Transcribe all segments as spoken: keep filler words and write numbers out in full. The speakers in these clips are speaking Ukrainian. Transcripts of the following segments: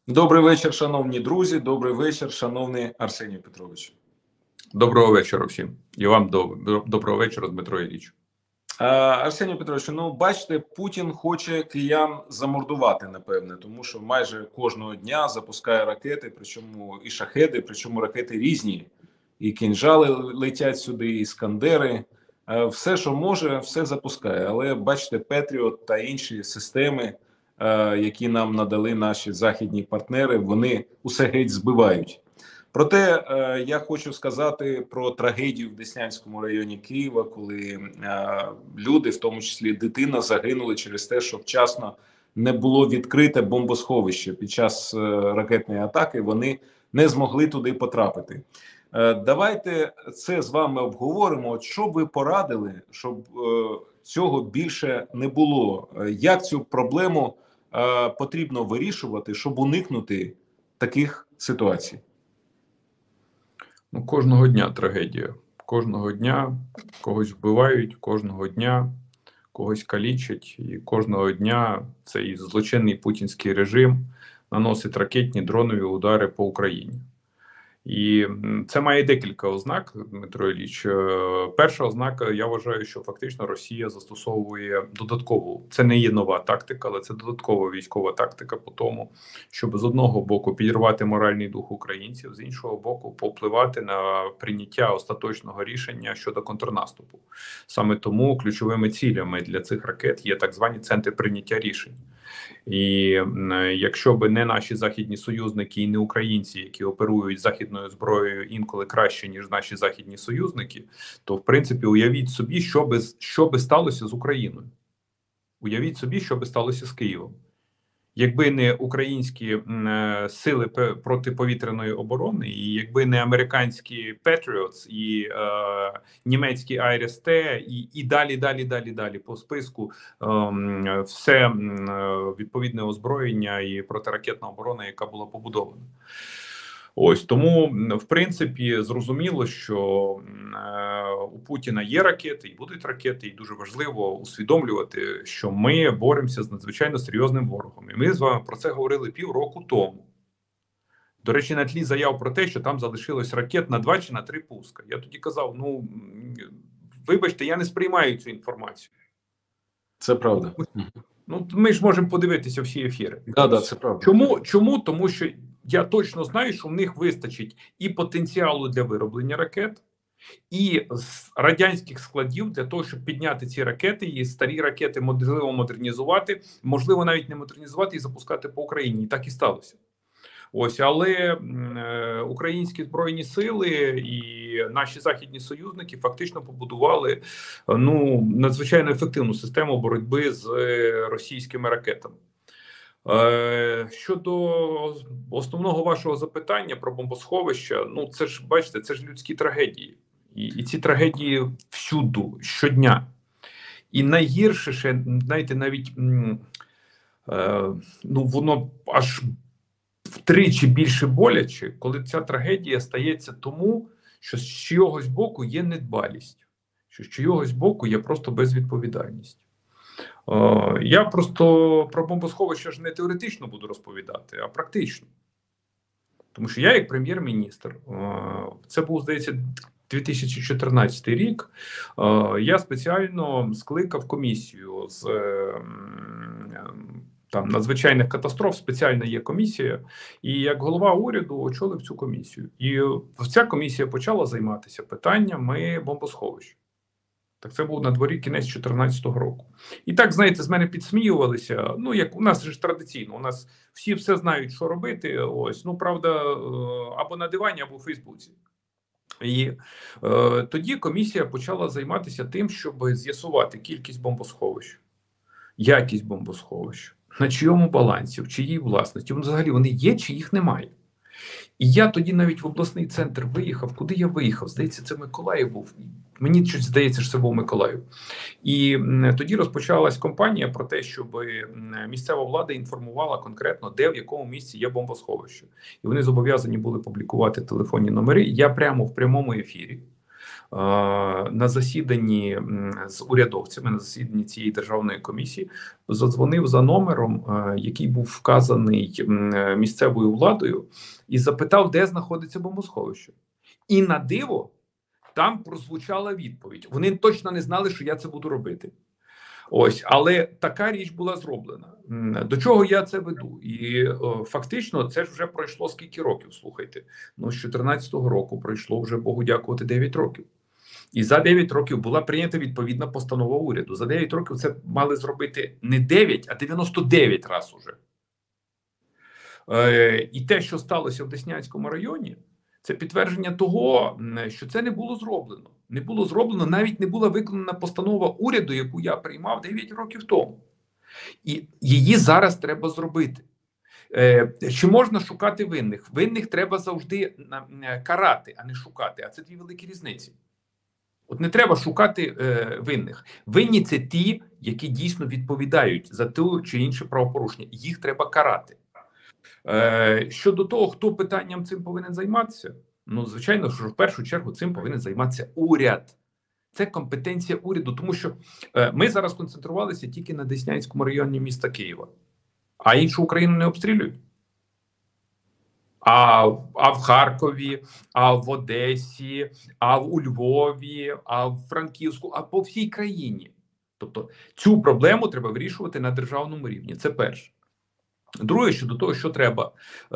Добрий вечір, шановні друзі. Добрий вечір, шановний Арсеній Петрович. Доброго вечора всім. І вам до- доброго вечора, Дмитро Ілліч. А, Арсеній Петрович, ну бачите, Путін хоче киян замордувати, напевне, тому що майже кожного дня запускає ракети, причому і шахеди, причому ракети різні. І кінжали летять сюди, і іскандери. Е, Все, що може, все запускає. Але бачите, Петріот та інші системи, е, які нам надали наші західні партнери, вони усе геть збивають. Проте е, я хочу сказати про трагедію в Деснянському районі Києва, коли е, люди, в тому числі дитина, загинули через те, що вчасно не було відкрите бомбосховище під час е, ракетної атаки. Вони не змогли туди потрапити. Е, давайте це з вами обговоримо. От що б ви порадили, щоб е, цього більше не було? Е, Як цю проблему е, потрібно вирішувати, щоб уникнути таких ситуацій? Ну, кожного дня трагедія. Кожного дня когось вбивають, кожного дня когось калічать, і кожного дня цей злочинний путінський режим наносить ракетні дронові удари по Україні. І це має декілька ознак, Дмитро Ілліч. Перша ознака, я вважаю, що фактично Росія застосовує додаткову, це не є нова тактика, але це додаткова військова тактика по тому, щоб з одного боку підірвати моральний дух українців, з іншого боку попливати на прийняття остаточного рішення щодо контрнаступу. Саме тому ключовими цілями для цих ракет є так звані центри прийняття рішень. І якщо би не наші західні союзники і не українці, які оперують західною зброєю інколи краще, ніж наші західні союзники, то в принципі уявіть собі, що би, що би сталося з Україною. Уявіть собі, що би сталося з Києвом. Якби не українські е, сили протиповітряної оборони, і якби не американські Patriots і е, німецькі ай ар ес те, і, і далі, далі, далі, далі по списку е, все е, відповідне озброєння і протиракетна оборона, яка була побудована. Ось тому, в принципі, зрозуміло, що е, у Путіна є ракети і будуть ракети, і дуже важливо усвідомлювати, що ми боремося з надзвичайно серйозним ворогом. І ми з вами про це говорили півроку тому. До речі, на тлі заяв про те, що там залишилось ракет на два чи на три пуска. Я тоді казав, ну, вибачте, я не сприймаю цю інформацію. Це правда. Ну, ми ж можемо подивитися всі ефіри. Да, да, це правда. Чому? Чому? Тому що я точно знаю, що в них вистачить і потенціалу для вироблення ракет, і з радянських складів для того, щоб підняти ці ракети, і старі ракети можливо модернізувати, можливо навіть не модернізувати і запускати по Україні. І так і сталося. Ось, але е, українські збройні сили і наші західні союзники фактично побудували ну надзвичайно ефективну систему боротьби з російськими ракетами. Е, щодо основного вашого запитання про бомбосховища, ну це ж бачите, це ж людські трагедії, і, і ці трагедії всюду щодня. І найгірше ще, знаєте, навіть е, ну воно аж втричі більше боляче, коли ця трагедія стається тому, що з чийогось боку є недбалість, що з чийогось боку є просто безвідповідальність. Е, я просто про бомбосховище ж не теоретично буду розповідати, а практично. Тому що я як прем'єр-міністр, е, це був, здається, дві тисячі чотирнадцятий рік, е, я спеціально скликав комісію з е, там надзвичайних катастроф, спеціальна є комісія, і як голова уряду очолив цю комісію. І ця комісія почала займатися питаннями бомбосховищ. Так це був на дворі кінець чотирнадцятого року. І так, знаєте, з мене підсміювалися, ну, як у нас же ж традиційно, у нас всі все знають, що робити, ось, ну, правда, або на дивані, або в Фейсбуці. І е, тоді комісія почала займатися тим, щоб з'ясувати кількість бомбосховищ, якість бомбосховищ, на чийому балансі, в чиїй власності, взагалі вони є чи їх немає. І я тоді навіть в обласний центр виїхав. Куди я виїхав? Здається, це Миколаїв був. Мені щось здається, що це був Миколаїв. І тоді розпочалась кампанія про те, щоб місцева влада інформувала конкретно, де, в якому місці є бомбосховище. І вони зобов'язані були публікувати телефонні номери. Я прямо в прямому ефірі на засіданні з урядовцями, на засіданні цієї державної комісії, задзвонив за номером, який був вказаний місцевою владою, і запитав, де знаходиться бомбосховище. І на диво, там прозвучала відповідь. Вони точно не знали, що я це буду робити. Ось, але така річ була зроблена. До чого я це веду? І о, фактично це ж вже пройшло скільки років, слухайте. Ну, з чотирнадцятого року пройшло вже, Богу дякувати, дев'ять років. І за дев'ять років була прийнята відповідна постанова уряду. За дев'ять років це мали зробити не дев'ять, а дев'яносто дев'ять раз уже. Е, і те, що сталося в Деснянському районі, це підтвердження того, що це не було зроблено. Не було зроблено, навіть не була виконана постанова уряду, яку я приймав дев'ять років тому. І її зараз треба зробити. Е, чи можна шукати винних? Винних треба завжди карати, а не шукати. А це дві великі різниці. От не треба шукати е, винних. Винні – це ті, які дійсно відповідають за те чи інше правопорушення. Їх треба карати. Е, щодо того, хто питанням цим повинен займатися, ну, звичайно, що в першу чергу цим повинен займатися уряд. Це компетенція уряду, тому що е, ми зараз концентрувалися тільки на Деснянському районі міста Києва, а іншу Україну не обстрілюють. А, а в Харкові, а в Одесі, а в у Львові, а в Франківську, а по всій країні. Тобто цю проблему треба вирішувати на державному рівні. Це перше. Друге, щодо того, що треба.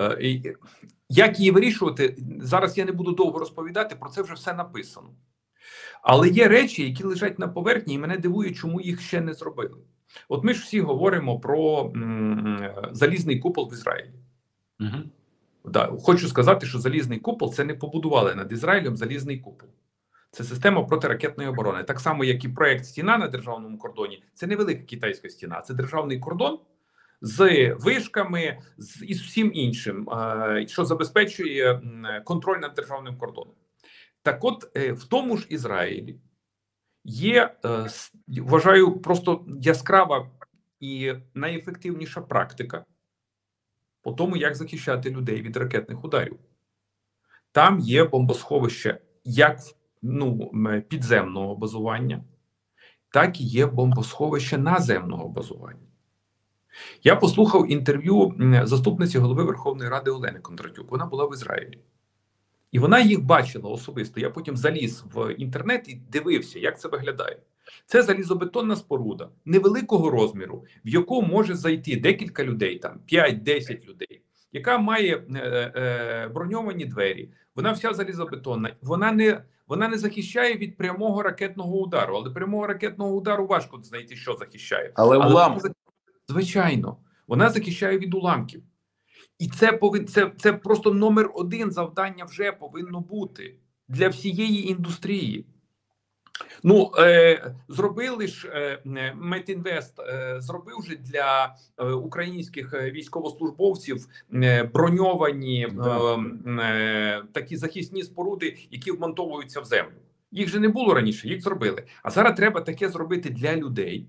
Як її вирішувати, зараз я не буду довго розповідати, про це вже все написано. Але є речі, які лежать на поверхні, і мене дивує, чому їх ще не зробили. От ми ж всі говоримо про м, залізний купол в Ізраїлі. Угу. Да, хочу сказати, що залізний купол – це не побудували над Ізраїлем залізний купол. Це система протиракетної оборони. Так само, як і проєкт «Стіна» на державному кордоні. Це не велика китайська стіна, це державний кордон з вишками, з, і з всім іншим, що забезпечує контроль над державним кордоном. Так от, в тому ж Ізраїлі є, вважаю, просто яскрава і найефективніша практика по тому, як захищати людей від ракетних ударів. Там є бомбосховище як ну, підземного базування, так і є бомбосховище наземного базування. Я послухав інтерв'ю заступниці голови Верховної Ради Олени Кондратюк. Вона була в Ізраїлі. І вона їх бачила особисто. Я потім заліз в інтернет і дивився, як це виглядає. Це залізобетонна споруда невеликого розміру, в яку може зайти декілька людей, там п'ять-десять людей, яка має е, е, броньовані двері. Вона вся залізобетонна. Вона не, вона не захищає від прямого ракетного удару. Але прямого ракетного удару важко знайти, що захищає. Але, Але улам... вона, звичайно, вона захищає від уламків. І це, повин, це, це просто номер один завдання вже повинно бути для всієї індустрії. Ну, е, зробили ж, е, Метінвест е, зробив же для е, українських військовослужбовців е, броньовані е, е, такі захисні споруди, які вмонтовуються в землю. Їх же не було раніше, їх зробили. А зараз треба таке зробити для людей.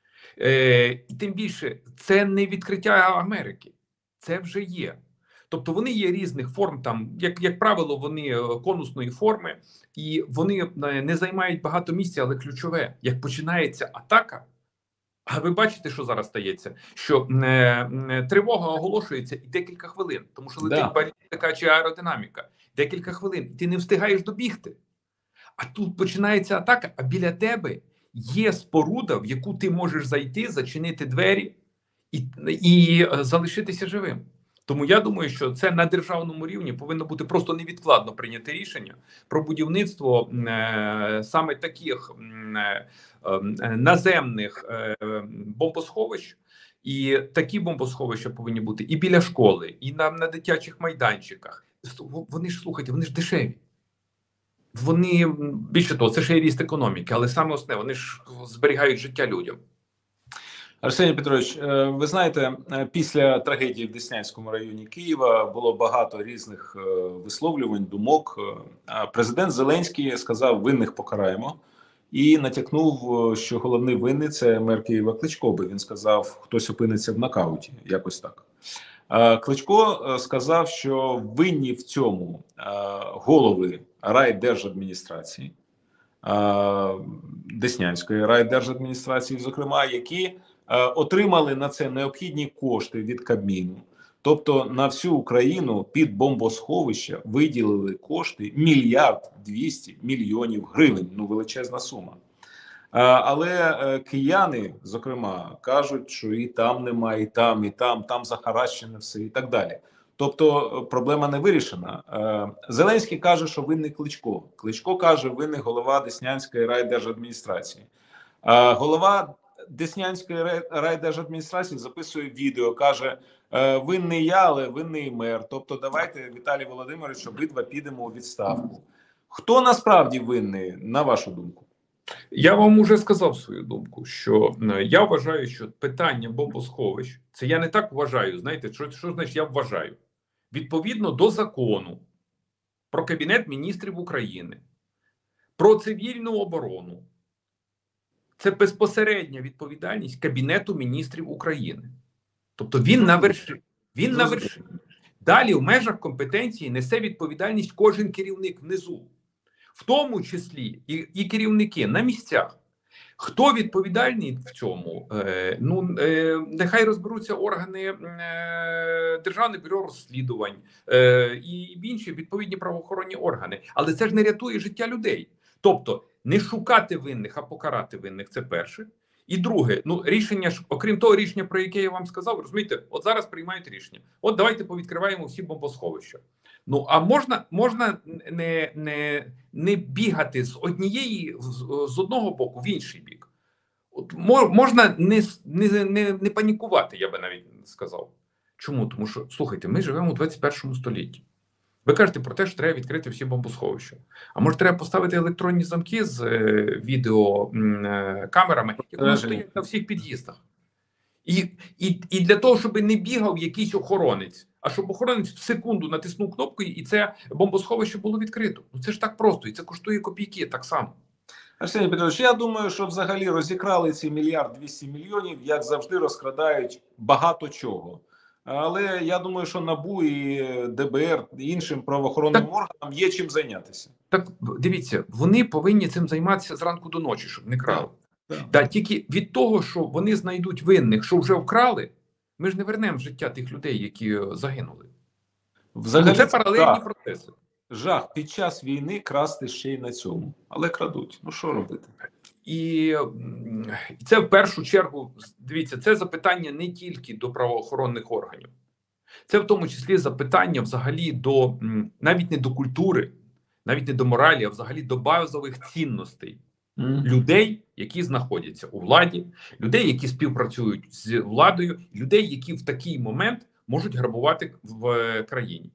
Е, і тим більше, це не відкриття Америки. Це вже є. Тобто вони є різних форм, там, як, як правило, вони конусної форми, і вони не займають багато місця, але ключове, як починається атака, а ви бачите, що зараз стається, що е, е, тривога оголошується і декілька хвилин, тому що летить да. балістика чи аеродинаміка, декілька хвилин, і ти не встигаєш добігти. А тут починається атака, а біля тебе є споруда, в яку ти можеш зайти, зачинити двері і, і залишитися живим. Тому я думаю, що це на державному рівні повинно бути просто невідкладно прийняти рішення про будівництво е, саме таких е, е, наземних е, бомбосховищ. І такі бомбосховища повинні бути і біля школи, і на, на дитячих майданчиках. Вони ж, слухайте, вони ж дешеві. Вони, більше того, це ще й ріст економіки, але саме основне, вони ж зберігають життя людям. Арсеній Петрович, ви знаєте, після трагедії в Деснянському районі Києва було багато різних висловлювань, думок. Президент Зеленський сказав, винних покараємо, і натякнув, що головний винний – це мер Києва Кличко, бо він сказав, хтось опиниться в нокауті, якось так. Кличко сказав, що винні в цьому голови райдержадміністрації, Деснянської райдержадміністрації, зокрема, які отримали на це необхідні кошти від Кабміну. Тобто на всю Україну під бомбосховища виділили кошти мільярд двісті мільйонів гривень. Ну, величезна сума. Але кияни, зокрема, кажуть, що і там немає, і там, і там, там захаращене все, і так далі. Тобто проблема не вирішена. Зеленський каже, що винний Кличко. Кличко каже, винний голова Деснянської райдержадміністрації. Голова Деснянської райдержадміністрації записує відео, каже, винний я, але винний мер. Тобто давайте, Віталій Володимирович, обидва підемо у відставку. Хто насправді винний, на вашу думку? Я вам уже сказав свою думку, що я вважаю, що питання бомбосховищ, це я не так вважаю, знаєте, що, що значить я вважаю? Відповідно до закону про Кабінет міністрів України, про цивільну оборону, це безпосередня відповідальність Кабінету міністрів України. Тобто він на вершині. Він на вершині. Далі в межах компетенції несе відповідальність кожен керівник внизу. В тому числі і, і керівники на місцях. Хто відповідальний в цьому? Е, ну, е, нехай розберуться органи е, Державне бюро розслідувань е, і інші відповідні правоохоронні органи. Але це ж не рятує життя людей. Тобто не шукати винних, а покарати винних – це перше. І друге, ну рішення ж, окрім того рішення, про яке я вам сказав, розумієте, от зараз приймають рішення. От давайте повідкриваємо всі бомбосховища. Ну, а можна, можна не, не, не бігати з однієї, з одного боку в інший бік. От можна не, не, не, не панікувати, я би навіть сказав. Чому? Тому що, слухайте, ми живемо у двадцять першому столітті. Ви кажете про те, що треба відкрити всі бомбосховища. А може треба поставити електронні замки з е, відеокамерами, як вони стоять на всіх під'їздах. І, і, і для того, щоб не бігав якийсь охоронець, а щоб охоронець в секунду натиснув кнопку, і це бомбосховище було відкрито. Ну це ж так просто, і це коштує копійки так само. Арсеній Петрович, я думаю, що взагалі розікрали ці мільярд двісті мільйонів, як завжди розкрадають багато чого. Але я думаю, що НАБУ і ДБР, і іншим правоохоронним так, органам є чим зайнятися. Так, дивіться, вони повинні цим займатися зранку до ночі, щоб не крали. Так, так. Так, тільки від того, що вони знайдуть винних, що вже вкрали, ми ж не вернемо в життя тих людей, які загинули. Взагалі, це паралельні жах. процеси. Жах. Під час війни красти ще й на цьому. Але крадуть. Ну що робити? І це в першу чергу, дивіться, це запитання не тільки до правоохоронних органів. Це в тому числі запитання взагалі до, навіть не до культури, навіть не до моралі, а взагалі до базових цінностей. Mm. Людей, які знаходяться у владі, людей, які співпрацюють з владою, людей, які в такий момент можуть грабувати в країні.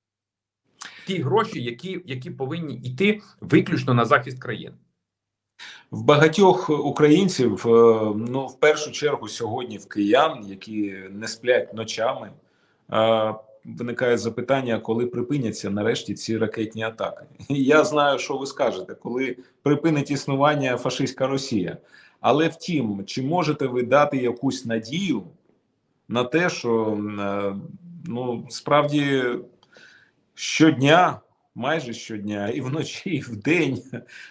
Ті гроші, які, які повинні йти виключно на захист країни. В багатьох українців, ну, в першу чергу сьогодні в киян, які не сплять ночами, виникає запитання, коли припиняться нарешті ці ракетні атаки. Я знаю, що ви скажете, коли припинить існування фашистська Росія. Але втім, чи можете ви дати якусь надію на те, що, ну, справді щодня, майже щодня, і вночі, і вдень,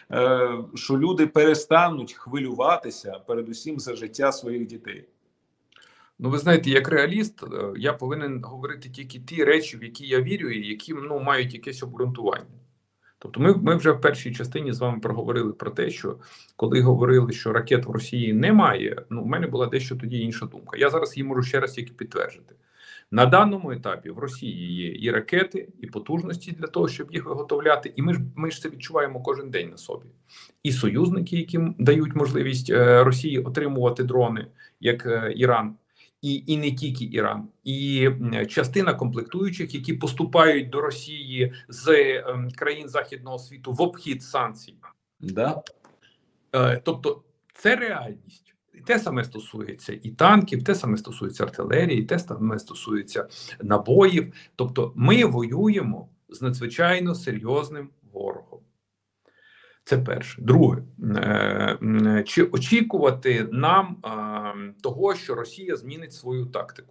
що люди перестануть хвилюватися, передусім за життя своїх дітей? Ну, ви знаєте, як реаліст, я повинен говорити тільки ті речі, в які я вірю, і які, ну, мають якесь обґрунтування. Тобто ми, ми вже в першій частині з вами проговорили про те, що коли говорили, що ракет в Росії немає, ну, в мене була дещо тоді інша думка. Я зараз її можу ще раз тільки підтвердити. На даному етапі в Росії є і ракети, і потужності для того, щоб їх виготовляти, і ми ж, ми ж це відчуваємо кожен день на собі. І союзники, які дають можливість Росії отримувати дрони, як Іран, і, і не тільки Іран, і частина комплектуючих, які поступають до Росії з е, країн Західного світу в обхід санкцій. Да. Е, тобто це реальність. І те саме стосується і танків, те саме стосується артилерії, те саме стосується набоїв. Тобто ми воюємо з надзвичайно серйозним ворогом. Це перше. Друге, чи очікувати нам того, що Росія змінить свою тактику?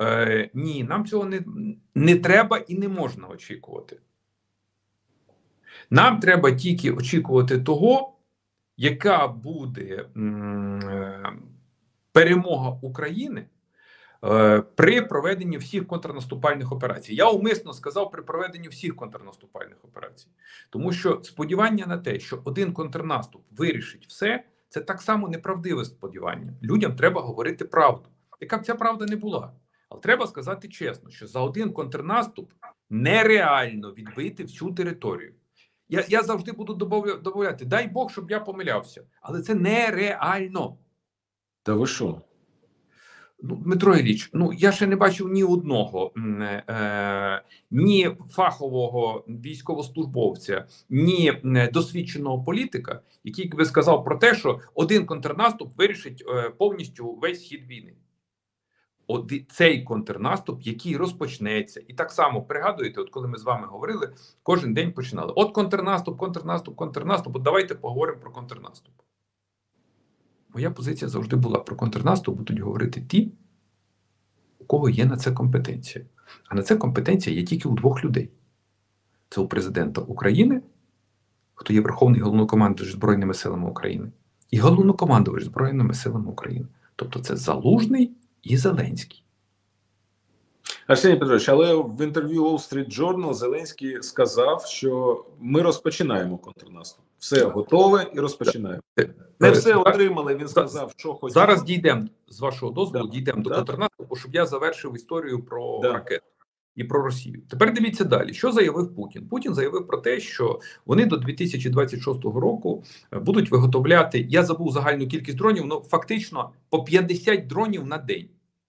Ні, нам цього не, не треба і не можна очікувати. Нам треба тільки очікувати того, яка буде м, перемога України е, при проведенні всіх контрнаступальних операцій. Я умисно сказав при проведенні всіх контрнаступальних операцій, тому що сподівання на те, що один контрнаступ вирішить все, це так само неправдиве сподівання. Людям треба говорити правду, яка б ця правда не була. Але треба сказати чесно, що за один контрнаступ нереально відбити всю територію. Я я завжди буду додавати, дай Бог, щоб я помилявся, але це нереально. Та ви що? Ну, Дмитро Ілліч, ну я ще не бачив ні одного, е, ні фахового військовослужбовця, ні досвідченого політика, який би сказав про те, що один контрнаступ вирішить е, повністю весь хід війни. От цей контрнаступ, який розпочнеться, і так само пригадуєте, от коли ми з вами говорили, кожен день починали. От контрнаступ, контрнаступ, контрнаступ. От давайте поговоримо про контрнаступ. Моя позиція завжди була: про контрнаступ будуть говорити ті, у кого є на це компетенція. А на це компетенція є тільки у двох людей. Це у президента України, хто є Верховний Головнокомандувач Збройними силами України, і Головнокомандувач Збройними силами України. Тобто це Залужний і Зеленський. Арсеній Петрович, але в інтерв'ю Wall Street Journal Зеленський сказав, що ми розпочинаємо контрнаступ. Все готове і розпочинаємо. Не все отримали, він сказав, що хотів. Зараз дійдемо, з вашого дозволу, да. дійдемо до да. контрнаступу, щоб я завершив історію про да. ракети і про Росію. Тепер дивіться далі. Що заявив Путін? Путін заявив про те, що вони до дві тисячі двадцять шостого року будуть виготовляти, я забув загальну кількість дронів, але фактично по п'ятдесят дронів на день.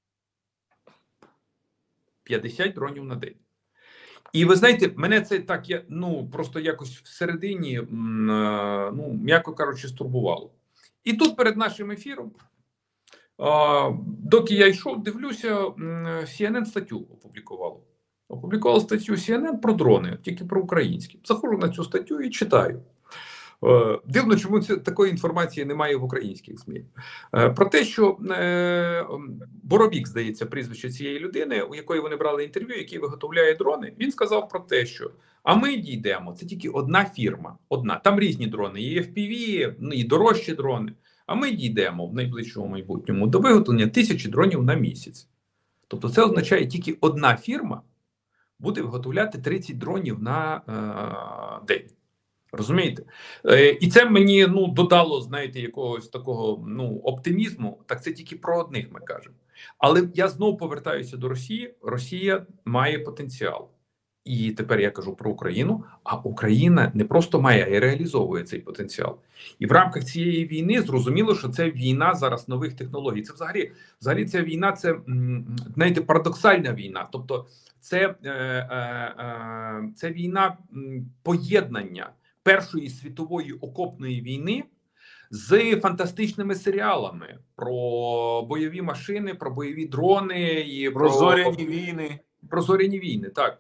п'ятдесят дронів на день. І ви знаєте, мене це так, я, ну, просто якось всередині, ну, м'яко кажучи, стурбувало. І тут перед нашим ефіром, а, доки я йшов, дивлюся, Сі Ен Ен статтю опублікувало. Опублікувало статтю Сі Ен Ен про дрони, тільки про українські. Заходжу на цю статтю і читаю. Дивно, чому це, такої інформації немає в українських ЗМІ. Про те, що е, Боровік, здається, прізвище цієї людини, у якої вони брали інтерв'ю, який виготовляє дрони, він сказав про те, що а ми дійдемо, це тільки одна фірма, одна. Там різні дрони, і Еф Пі Ві, і дорожчі дрони. А ми дійдемо в найближчому майбутньому до виготовлення тисячі дронів на місяць. Тобто це означає, тільки одна фірма буде виготовляти тридцять дронів на е, день. Розумієте? Е, і це мені, ну, додало, знаєте, якогось такого, ну, оптимізму. Так це тільки про одних ми кажемо. Але я знову повертаюся до Росії. Росія має потенціал. І тепер я кажу про Україну, а Україна не просто має, а й реалізовує цей потенціал. І в рамках цієї війни зрозуміло, що це війна зараз нових технологій. Це взагалі, взагалі ця війна, це, знаєте, парадоксальна війна. Тобто це, е, е, е, це війна поєднання Першої світової окопної війни з фантастичними серіалами про бойові машини, про бойові дрони і про зоряні війни. Про зоряні війни, так.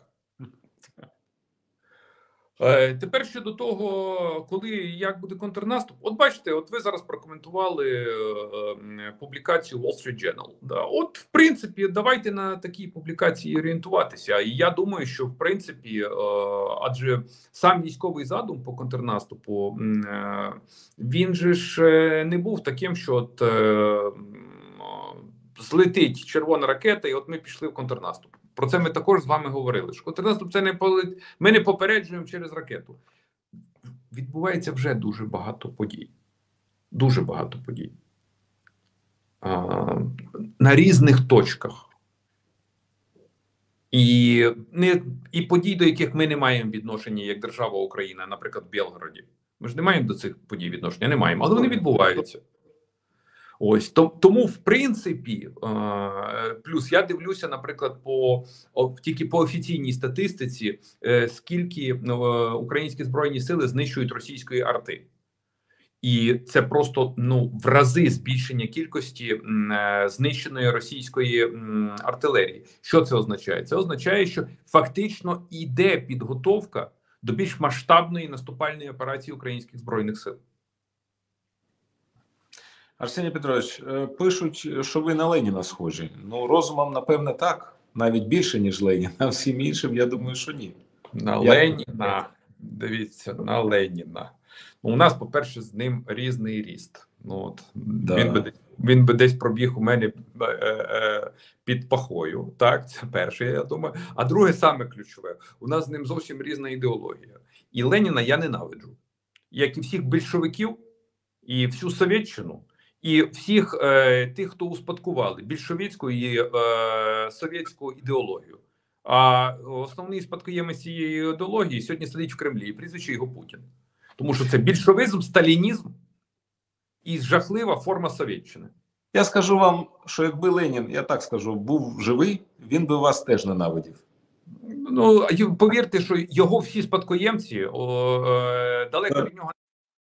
Е, тепер щодо того, коли і як буде контрнаступ. От бачите, от ви зараз прокоментували е, е, публікацію Wall Street Journal. Да. От, в принципі, давайте на такі публікації орієнтуватися. І я думаю, що, в принципі, е, адже сам військовий задум по контрнаступу, е, він же ж не був таким, що от, е, злетить червона ракета, і от ми пішли в контрнаступ. Про це ми також з вами говорили. Що контрнаступ це не полит... Ми не попереджуємо через ракету. Відбувається вже дуже багато подій. Дуже багато подій. А, на різних точках. І, не, і подій, до яких ми не маємо відношення як держава Україна, наприклад, в Білгороді. Ми ж не маємо до цих подій відношення, не маємо, але вони відбуваються. Ось, тому, в принципі, плюс я дивлюся, наприклад, по тільки по офіційній статистиці, скільки українські збройні сили знищують російської арти. І це просто, ну, в рази збільшення кількості знищеної російської артилерії. Що це означає? Це означає, що фактично йде підготовка до більш масштабної наступальної операції українських збройних сил. Арсеній Петрович, пишуть, що ви на Леніна схожі. Ну, розумом, напевне, так. Навіть більше, ніж Ленін. А всім іншим, я думаю, що ні. На я... Леніна, Дивіться, на Леніна. Ну, у нас, по-перше, з ним різний ріст. Ну, от, Да. він, би, він би десь пробіг у мене е, е, під пахою. Так, це перше, я думаю. А друге, саме ключове, у нас з ним зовсім різна ідеологія. І Леніна я ненавиджу. Як і всіх більшовиків, і всю Совєтщину, і всіх е, тих, хто успадкували більшовицьку і е, совєтську ідеологію. А основний спадкоємець цієї ідеології сьогодні сидить в Кремлі, і прізвище його Путін. Тому що це більшовизм, сталінізм і жахлива форма Совєтщини. Я скажу вам, що якби Ленін, я так скажу, був живий, він би вас теж ненавидів. Ну, повірте, що його всі спадкоємці о, е, далеко від нього.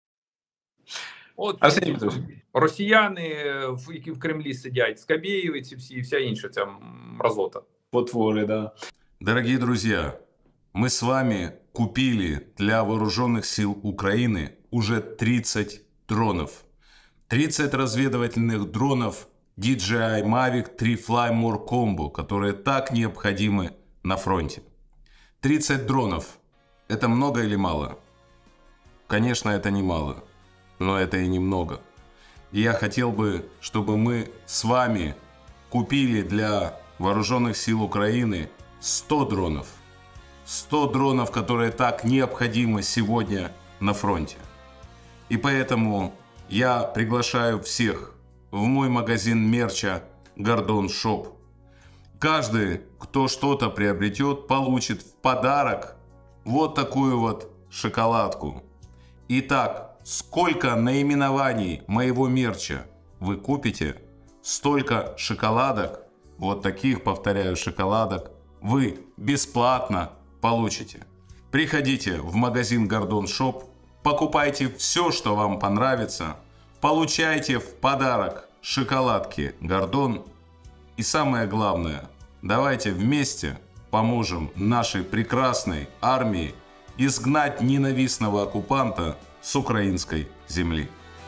От Арсеній Петрович. Росіяни, які в Кремлі сидять, Скабєєві, ці всі, і вся інша ця мразота. Потвори, да. Дорогие друзья, мы с вами купили для вооруженных сил Украины уже тридцать дронов. тридцать разведывательных дронов ди джей ай Mavic три Fly More Combo, которые так необходимы на фронте. тридцать дронов. Это много или мало? Конечно, это не мало, но это и немного. И я хотел бы, чтобы мы с вами купили для вооруженных сил Украины сто дронов. сто дронов, которые так необходимы сегодня на фронте. И поэтому я приглашаю всех в мой магазин мерча Гордон Шоп. Каждый, кто что-то приобретет, получит в подарок вот такую вот шоколадку. Итак, сколько наименований моего мерча вы купите, столько шоколадок, вот таких, повторяю, шоколадок, вы бесплатно получите. Приходите в магазин Гордон Шоп, покупайте все, что вам понравится, получайте в подарок шоколадки Гордон. И самое главное, давайте вместе поможем нашей прекрасной армии изгнать ненавистного оккупанта с украинской земли.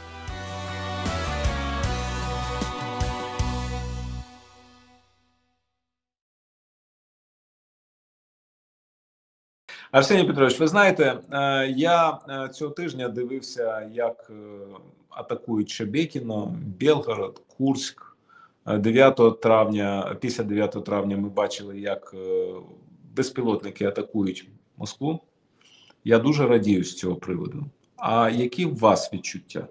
Арсеній Петрович, ви знаєте, я цього тижня дивився, як атакують Шебекіно, Белгород, Курськ. дев'ятого травня, після дев'ятого травня ми бачили, як безпілотники атакують Москву. Я дуже радію з цього приводу. А які у вас відчуття?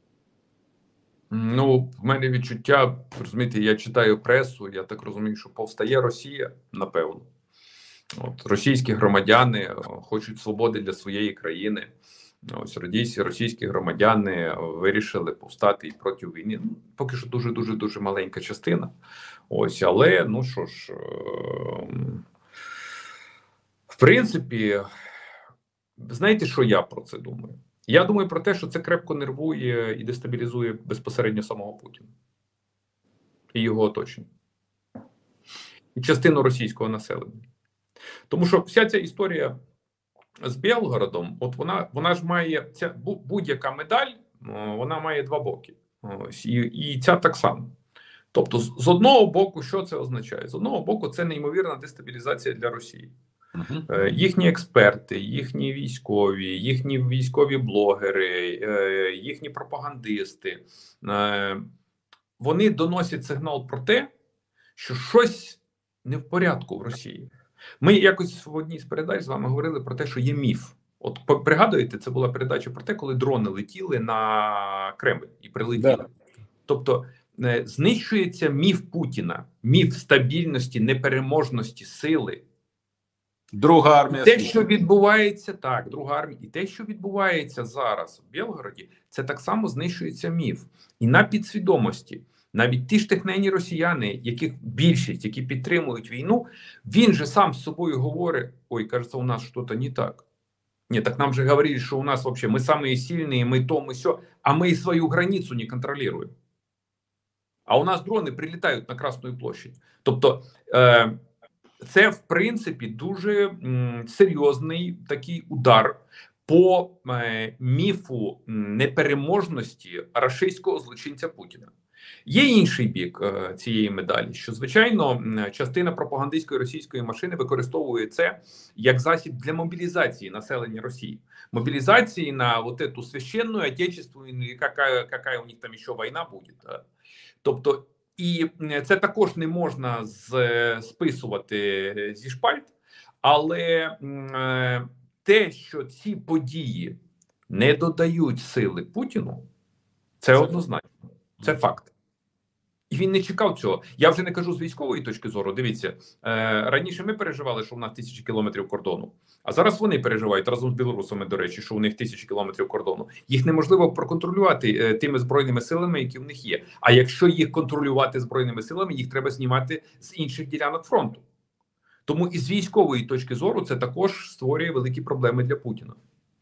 Ну, в мене відчуття, розумієте, я читаю пресу, я так розумію, що повстає Росія, напевно. От, російські громадяни хочуть свободи для своєї країни. Ось російські громадяни вирішили повстати і проти війни. Ну, поки що дуже-дуже-дуже маленька частина. Ось, але, ну що ж, в принципі, знаєте, що я про це думаю? Я думаю про те, що це крепко нервує і дестабілізує безпосередньо самого Путіна і його оточення. І частину російського населення. Тому що вся ця історія з Белгородом, от вона, вона ж має, ця будь-яка медаль, вона має два боки. Ось, і, і ця так само. Тобто, з одного боку, що це означає? З одного боку, це неймовірна дестабілізація для Росії. Uh-huh. Їхні експерти, їхні військові, їхні військові блогери, їхні пропагандисти, вони доносять сигнал про те, що щось не в порядку в Росії. Ми якось в одній з передач з вами говорили про те, що є міф. От пригадуєте, це була передача про те, коли дрони летіли на Кремль і прилетіли. Да. Тобто знищується міф Путіна, міф стабільності, непереможності, сили. Друга армія. І те, що відбувається, так, друга армія. І те, що відбувається зараз в Белгороді, це так само знищується міф. І на підсвідомості, навіть ті ж технені росіяни, яких більшість, які підтримують війну, він же сам з собою говорить, ой, кажется, у нас щось не так. Ні, так нам же говорили, що у нас вообще, ми самі сильні, ми то, ми сьо, а ми і свою границю не контролюємо. А у нас дрони прилітають на Красну площадь. Тобто, е, це, в принципі, дуже м, серйозний такий удар по е, міфу непереможності рашистського злочинця Путіна. Є інший бік е, цієї медалі, що, звичайно, частина пропагандистської російської машини використовує це як засіб для мобілізації населення Росії. Мобілізації на вот эту священную, отечественную, какая, какая у них там ще війна буде. Да? Тобто, і це також не можна з, списувати зі шпальт, але е, те, що ці події не додають сили Путіну, це однозначно. Це факт. І він не чекав цього. Я вже не кажу з військової точки зору. Дивіться, е, раніше ми переживали, що в нас тисячі кілометрів кордону. А зараз вони переживають разом з білорусами, до речі, що у них тисячі кілометрів кордону. Їх неможливо проконтролювати е, тими збройними силами, які в них є. А якщо їх контролювати збройними силами, їх треба знімати з інших ділянок фронту. Тому і з військової точки зору це також створює великі проблеми для Путіна.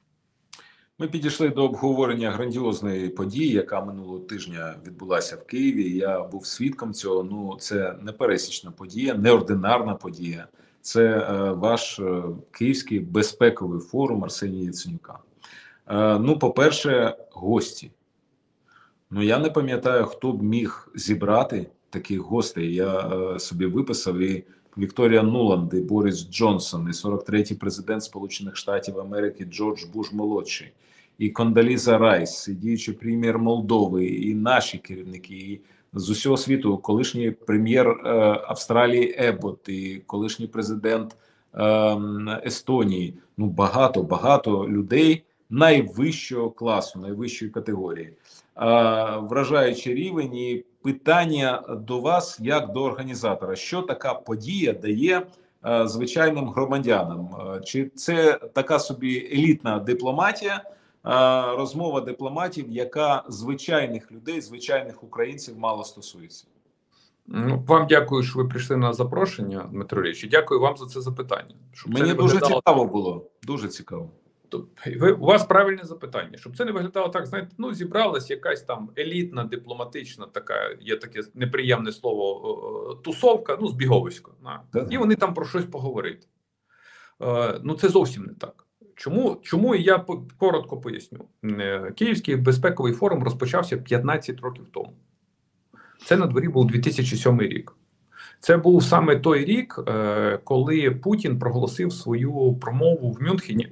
Ми підійшли до обговорення грандіозної події, яка минулого тижня відбулася в Києві. Я був свідком цього. Ну, це непересічна подія, неординарна подія. Це е, ваш е, Київський безпековий форум Арсенія Яценюка. Е, ну, по-перше, гості. Ну, я не пам'ятаю, хто б міг зібрати таких гостей. Я е, собі виписав і Вікторія Нуланд, і Борис Джонсон, і сорок третій президент Сполучених Штатів Америки Джордж Буш-молодший, і Кондоліза Райс, і діючий прем'єр Молдови, і наші керівники, і з усього світу, колишній прем'єр е, Австралії Ебот, і колишній президент е, Естонії. Ну, багато, багато людей найвищого класу, найвищої категорії. Е, вражаючий рівень і питання до вас, як до організатора. Що така подія дає е, звичайним громадянам? Е, чи це така собі елітна дипломатія, розмова дипломатів, яка звичайних людей, звичайних українців мало стосується? Ну, вам дякую, що ви прийшли на запрошення, Дмитро Ілліч, і дякую вам за це запитання. Щоб Мені це дуже виглядало... цікаво було, дуже цікаво. Ви, у вас правильне запитання, щоб це не виглядало так, знаєте, ну, зібралась якась там елітна, дипломатична така, є таке неприємне слово, тусовка, ну, збіговисько, да. І вони там про щось поговорять. Ну, це зовсім не так. Чому, чому я коротко поясню. Київський безпековий форум розпочався п'ятнадцять років тому. Це на дворі був дві тисячі сьомий рік. Це був саме той рік, коли Путін проголосив свою промову в Мюнхені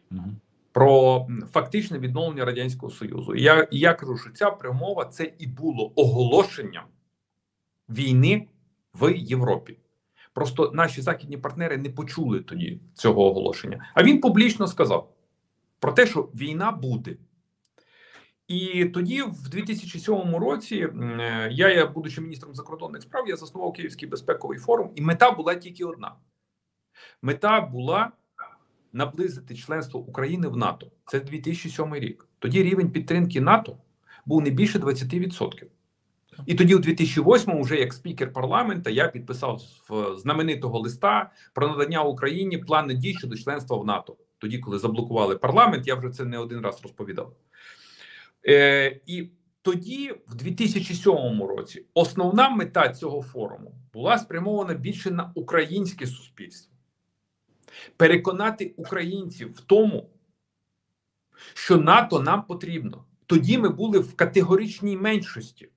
про фактичне відновлення Радянського Союзу. І я, і я кажу, що ця промова – це і було оголошенням війни в Європі. Просто наші західні партнери не почули тоді цього оголошення. А він публічно сказав про те, що війна буде. І тоді, в дві тисячі сьомому році, я, я, будучи міністром закордонних справ, я заснував Київський безпековий форум, і мета була тільки одна. Мета була наблизити членство України в НАТО. Це дві тисячі сьомий рік. Тоді рівень підтримки НАТО був не більше двадцять відсотків. І тоді у дві тисячі восьмому вже як спікер парламенту я підписав знаменитого листа про надання Україні плану дій щодо членства в НАТО. Тоді, коли заблокували парламент, я вже це не один раз розповідав. Е, і тоді, в дві тисячі сьомому році, основна мета цього форуму була спрямована більше на українське суспільство. Переконати українців в тому, що НАТО нам потрібно. Тоді ми були в категоричній меншості.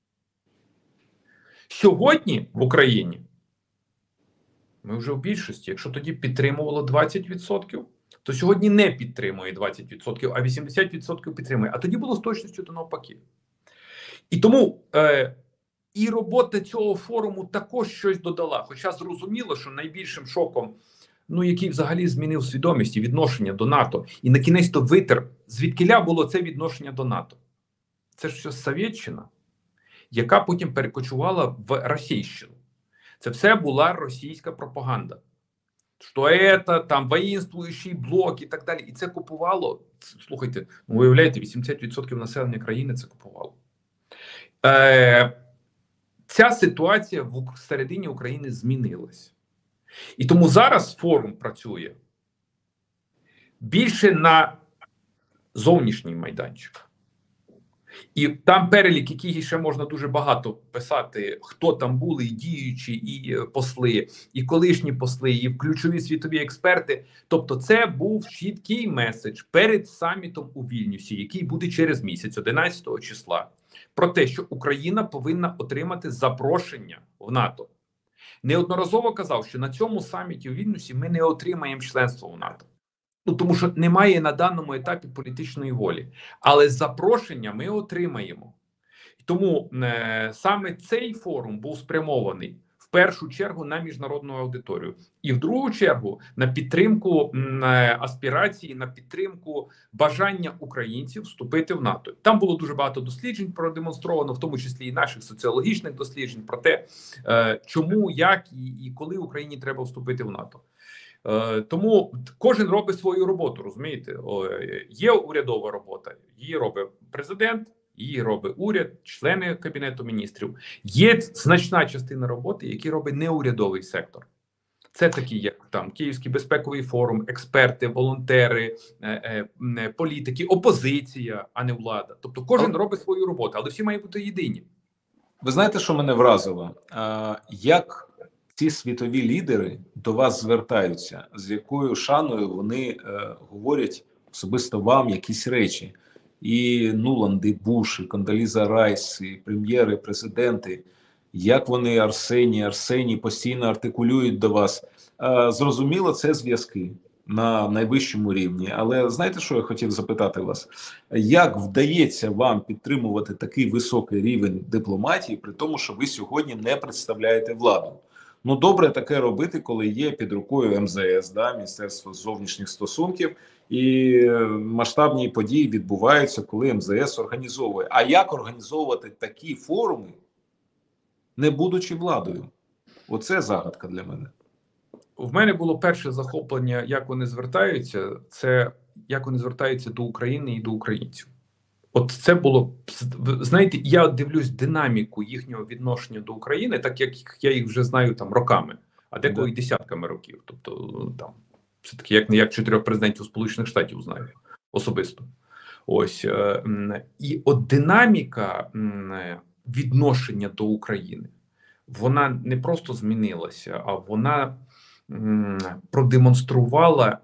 Сьогодні в Україні ми вже в більшості. Якщо тоді підтримувало двадцять відсотків, то сьогодні не підтримує двадцять відсотків, а вісімдесят відсотків підтримує. А тоді було з точністю до навпаки. І тому е, і робота цього форуму також щось додала. Хоча зрозуміло, що найбільшим шоком, ну, який взагалі змінив свідомість і відношення до НАТО, і на кінець то витер, звідкіля було це відношення до НАТО. Це ж що Совєтщина, яка потім перекочувала в Російщину. Це все була російська пропаганда. Що це, там, воїнствуючий блок і так далі. І це купувало, слухайте, ну, уявляєте, вісімдесят відсотків населення країни це купувало. Е, ця ситуація в середині України змінилась. І тому зараз форум працює більше на зовнішній майданчик. І там перелік, який ще можна дуже багато писати, хто там були, і діючі, і посли, і колишні посли, і ключові світові експерти. Тобто це був чіткий меседж перед самітом у Вільнюсі, який буде через місяць, одинадцятого числа. про те, що Україна повинна отримати запрошення в НАТО. Неодноразово казав, що на цьому саміті у Вільнюсі ми не отримаємо членство в НАТО. Ну, тому що немає на даному етапі політичної волі. Але запрошення ми отримаємо. Тому е, саме цей форум був спрямований в першу чергу на міжнародну аудиторію. І в другу чергу на підтримку м, аспірації, на підтримку бажання українців вступити в НАТО. Там було дуже багато досліджень продемонстровано, в тому числі і наших соціологічних досліджень, про те, е, чому, як і, і коли Україні треба вступити в НАТО. Е, тому кожен робить свою роботу, розумієте? О, є урядова робота, її робить президент, її робить уряд, члени Кабінету міністрів. Є значна частина роботи, які робить неурядовий сектор. Це такі, як там Київський безпековий форум, експерти, волонтери, е, е, політики, опозиція, а не влада. Тобто кожен робить свою роботу, але всі мають бути єдині. Ви знаєте, що мене вразило? А, як ці світові лідери до вас звертаються, з якою шаною вони е, говорять особисто вам якісь речі. І Нуланд, і Буш, і Кондоліза Райс, і прем'єри, президенти, як вони Арсені, Арсені постійно артикулюють до вас. А, зрозуміло, це зв'язки на найвищому рівні. Але знаєте, що я хотів запитати вас? Як вдається вам підтримувати такий високий рівень дипломатії, при тому, що ви сьогодні не представляєте владу? Ну, добре таке робити, коли є під рукою ем зе ес, да, Міністерство зовнішніх стосунків, і масштабні події відбуваються, коли ем зе ес організовує. А як організовувати такі форуми, не будучи владою? Оце загадка для мене. В мене було перше захоплення, як вони звертаються, це як вони звертаються до України і до українців. От це було, знаєте, я дивлюсь динаміку їхнього відношення до України, так як я їх вже знаю там роками, а деколи й десятками років. Тобто там все-таки як не як чотирьох президентів Сполучених Штатів знаю особисто. Ось і от динаміка відношення до України, вона не просто змінилася, а вона продемонструвала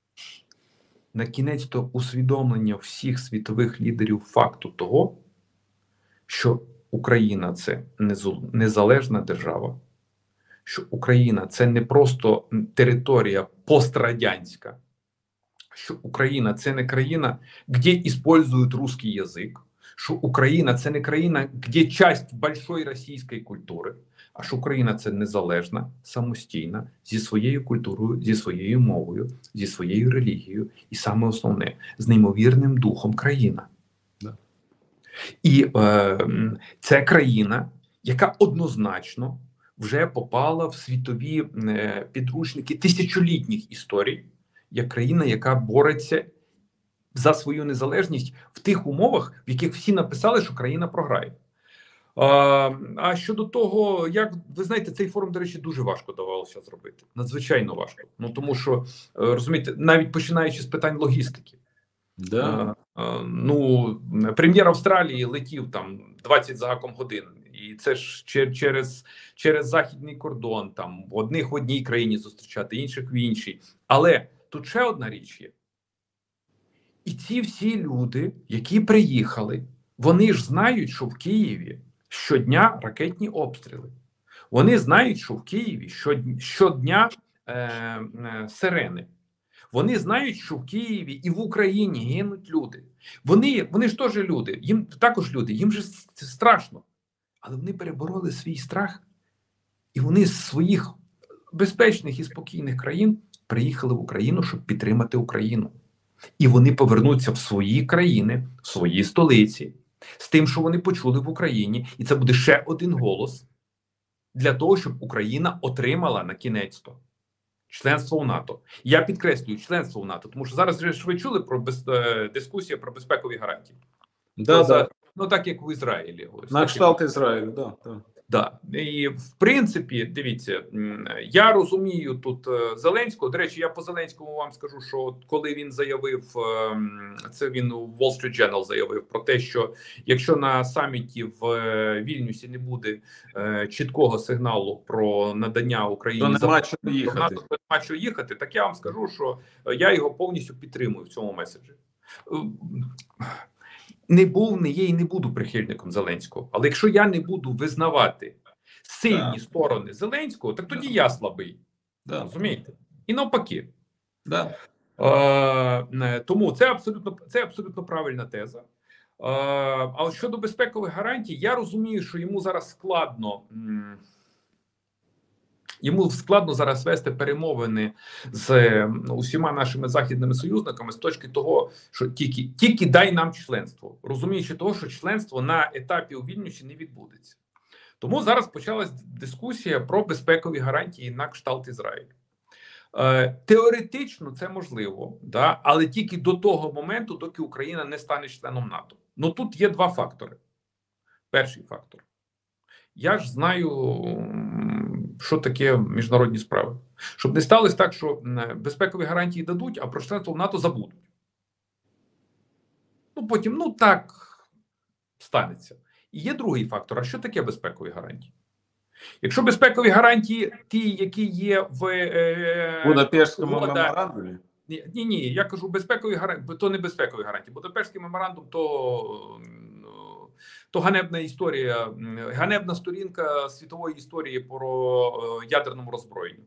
на кінець-то усвідомлення всіх світових лідерів факту того, що Україна – це незалежна держава, що Україна – це не просто територія пострадянська, що Україна – це не країна, де використовують русский язик, що Україна – це не країна, де часть большої російської культури, а що Україна – це незалежна, самостійна, зі своєю культурою, зі своєю мовою, зі своєю релігією і, саме основне, з неймовірним духом країна. Да. І е, це країна, яка однозначно вже попала в світові е, підручники тисячолітніх історій, як країна, яка бореться за свою незалежність в тих умовах, в яких всі написали, що країна програє. А, а щодо того, як ви знаєте, цей форум, до речі, дуже важко давалося зробити. Надзвичайно важко. Ну тому що, розумієте, навіть починаючи з питань логістики. Да. А, а, ну, прем'єр Австралії летів там двадцять за гаком годин. І це ж через, через західний кордон, там одних в одній країні зустрічати, інших в іншій. Але тут ще одна річ є. І ці всі люди, які приїхали, вони ж знають, що в Києві щодня ракетні обстріли. Вони знають, що в Києві щодня е, е, сирени. Вони знають, що в Києві і в Україні гинуть люди. Вони, вони ж теж люди, їм також люди, їм же страшно. Але вони перебороли свій страх, і вони з своїх безпечних і спокійних країн приїхали в Україну, щоб підтримати Україну. І вони повернуться в свої країни, в свої столиці, з тим, що вони почули в Україні. І це буде ще один голос для того, щоб Україна отримала на кінець-то членство в НАТО. Я підкреслюю, членство в НАТО, тому що зараз ж ви чули про без, е, дискусію про безпекові гарантії. Да, да. За, ну так, як в Ізраїлі. Ось, на кшталт Ізраїлю, да, да. Да. І в принципі, дивіться, я розумію тут Зеленського. До речі, я по Зеленському вам скажу, що коли він заявив, це він у Wall Street Journal заявив про те, що якщо на саміті в Вільнюсі не буде чіткого сигналу про надання Україні, то нема чого їхати. То нема чого їхати, так я вам скажу, що я його повністю підтримую в цьому меседжі. не був, не є і не буду прихильником Зеленського. Але якщо я не буду визнавати сильні Да. сторони Зеленського, так тоді Да. я слабий. Да. Розумієте? І навпаки. Да. Е, тому це абсолютно, це абсолютно правильна теза. Е, а от щодо безпекових гарантій, я розумію, що йому зараз складно. М, Йому складно зараз вести перемовини з усіма нашими західними союзниками з точки того, що тільки тільки дай нам членство, розуміючи того, що членство на етапі у Вільнюсі не відбудеться. Тому зараз почалась дискусія про безпекові гарантії на кшталт Ізраїлю. Е, теоретично це можливо, да, але тільки до того моменту, доки Україна не стане членом НАТО. Ну тут є два фактори. Перший фактор. Я ж знаю, що таке міжнародні справи. Щоб не сталося так, що безпекові гарантії дадуть, а про членство в НАТО забудуть. Ну, потім, ну так, станеться. І є другий фактор. А що таке безпекові гарантії? Якщо безпекові гарантії ті, які є в е, Будапештському угода- меморандумі. Ні, ні, ні, я кажу безпекові гарантії, то не безпекові гарантії. Будапештський меморандум то, то ганебна історія, ганебна сторінка світової історії про ядерному роззброєнні.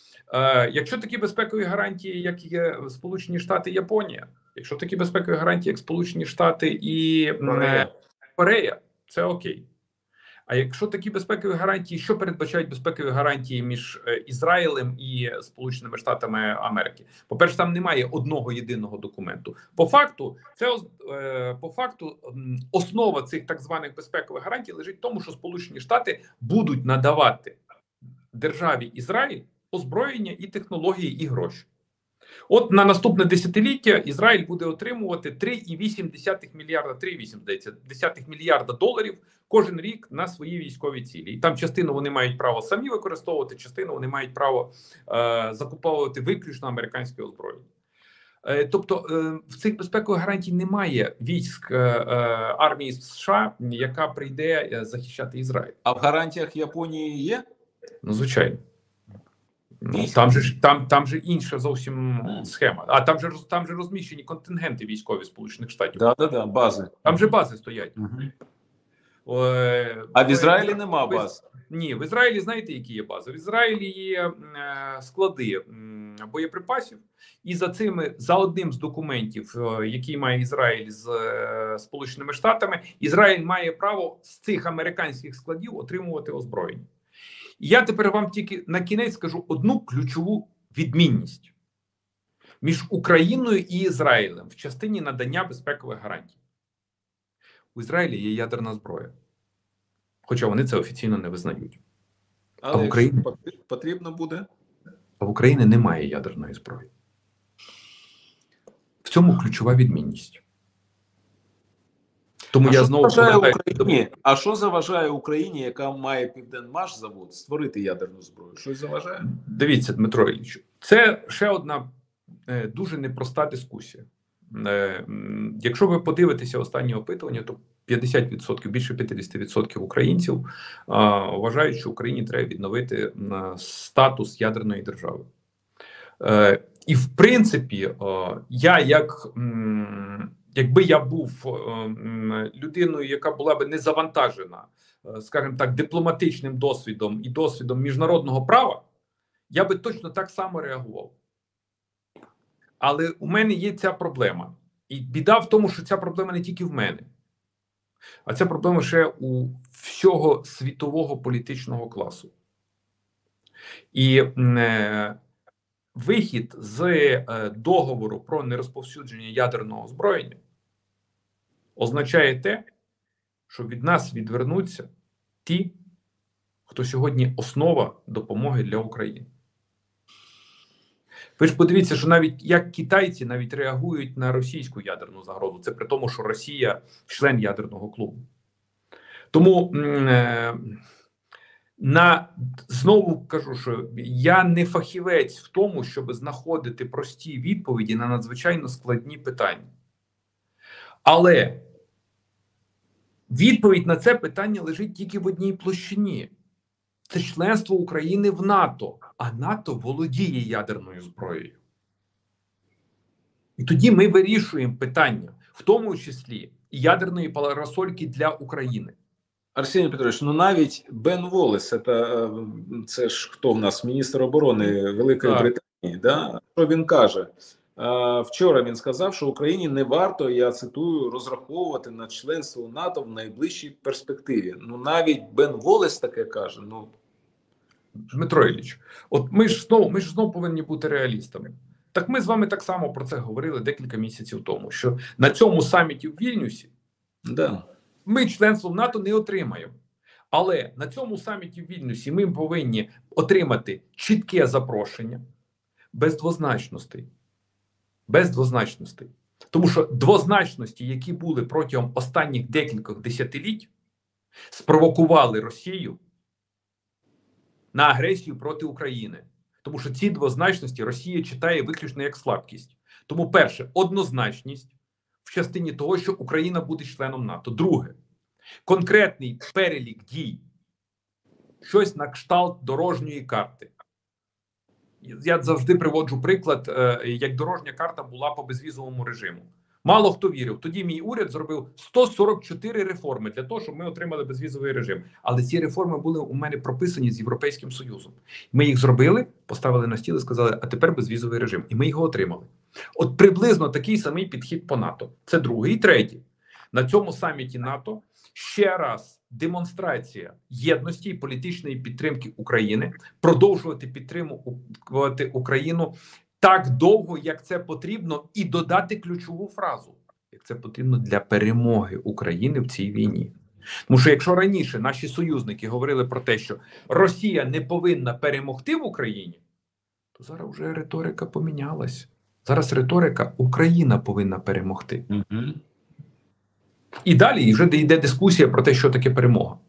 Е, якщо такі безпекові гарантії, як є Сполучені Штати і Японія, якщо такі безпекові гарантії, як Сполучені Штати і Корея. Корея, це окей. А якщо такі безпекові гарантії, що передбачають безпекові гарантії між Ізраїлем і Сполученими Штатами Америки? По-перше, там немає одного єдиного документу. По факту, це по факту основа цих так званих безпекових гарантій лежить в тому, що Сполучені Штати будуть надавати державі Ізраїль озброєння і технології і гроші. От на наступне десятиліття Ізраїль буде отримувати три цілих вісім десятих мільярда, три цілих вісім десятих мільярда доларів кожен рік на свої військові цілі. І там частину вони мають право самі використовувати, частину вони мають право е, закуповувати виключно американське озброєння. Е, тобто е, в цих безпекових гарантій немає військ е, е, армії США, яка прийде е, захищати Ізраїль. А в гарантіях Японії є? Ну, звичайно. Ну, Військ? там же ж там, там же інша зовсім схема. А там же там же розміщені контингенти військові Сполучених Штатів. Да, да, да, бази. Там же бази стоять. Угу. Е, А в Ізраїлі в- нема в- баз. Ні, в Ізраїлі знаєте, які є бази? В Ізраїлі є е, склади м, боєприпасів, і за цими за одним з документів, е, який має Ізраїль з е, Сполученими Штатами, Ізраїль має право з цих американських складів отримувати озброєння. І я тепер вам тільки на кінець скажу одну ключову відмінність між Україною і Ізраїлем в частині надання безпекових гарантій. У Ізраїлі є ядерна зброя, хоча вони це офіційно не визнають. Але в Україні? якщо потрібно буде. А в Україні немає ядерної зброї. В цьому ключова відмінність. Тому А я що знову заважає повертаюся Україні? А що заважає Україні, яка має Південмаш завод, створити ядерну зброю? Щось заважає? Дивіться, Дмитро Ілліч, це ще одна е, дуже непроста дискусія. Е, м, якщо ви подивитеся останні опитування, то п'ятдесят відсотків, більше п'ятдесят відсотків українців е, вважають, що Україні треба відновити е, статус ядерної держави. Е, і в принципі, е, я як м, якби я був е, м, людиною, яка була би не завантажена, е, скажімо так, дипломатичним досвідом і досвідом міжнародного права, я би точно так само реагував. Але у мене є ця проблема. І біда в тому, що ця проблема не тільки в мене, а ця проблема ще у всього світового політичного класу. І е, вихід з е, договору про нерозповсюдження ядерного озброєння означає те, що від нас відвернуться ті, хто сьогодні основа допомоги для України. Ви ж подивіться, що навіть як китайці навіть реагують на російську ядерну загрозу. Це при тому, що Росія член ядерного клубу. Тому е, на, знову кажу, що я не фахівець в тому, щоб знаходити прості відповіді на надзвичайно складні питання. Але відповідь на це питання лежить тільки в одній площині. Це членство України в НАТО, а НАТО володіє ядерною зброєю. І тоді ми вирішуємо питання, в тому числі ядерної парасольки для України. Арсеній Петрович, ну навіть Бен Воллес, це, це ж хто в нас, міністр оборони Великої Так. Британії, да? Що він каже? А, вчора він сказав, що Україні не варто, я цитую, розраховувати на членство у НАТО в найближчій перспективі. Ну навіть Бен Воллес таке каже. Ну Дмитро Ілліч, от ми ж знову, ми ж знову повинні бути реалістами. Так ми з вами так само про це говорили декілька місяців тому, що на цьому саміті в Вільнюсі да. ми членство в НАТО не отримаємо. Але на цьому саміті в Вільнюсі ми повинні отримати чітке запрошення без двозначностей. Без двозначностей. Тому що двозначності, які були протягом останніх декількох десятиліть, спровокували Росію на агресію проти України. Тому що ці двозначності Росія читає виключно як слабкість. Тому перше, однозначність в частині того, що Україна буде членом НАТО. Друге, конкретний перелік дій. Щось на кшталт дорожньої карти. Я завжди приводжу приклад, як дорожня карта була по безвізовому режиму. Мало хто вірив. Тоді мій уряд зробив сто сорок чотири реформи для того, щоб ми отримали безвізовий режим. Але ці реформи були у мене прописані з Європейським Союзом. Ми їх зробили, поставили на стіл і сказали, а тепер безвізовий режим. І ми його отримали. От приблизно такий самий підхід по НАТО. Це друге. І третє. На цьому саміті НАТО ще раз демонстрація єдності і політичної підтримки України, продовжувати підтримувати Україну так довго, як це потрібно, і додати ключову фразу, як це потрібно для перемоги України в цій війні. Тому що якщо раніше наші союзники говорили про те, що Росія не повинна перемогти в Україні, то зараз вже риторика помінялась. Зараз риторика Україна повинна перемогти. Угу. І далі і вже йде дискусія про те, що таке перемога.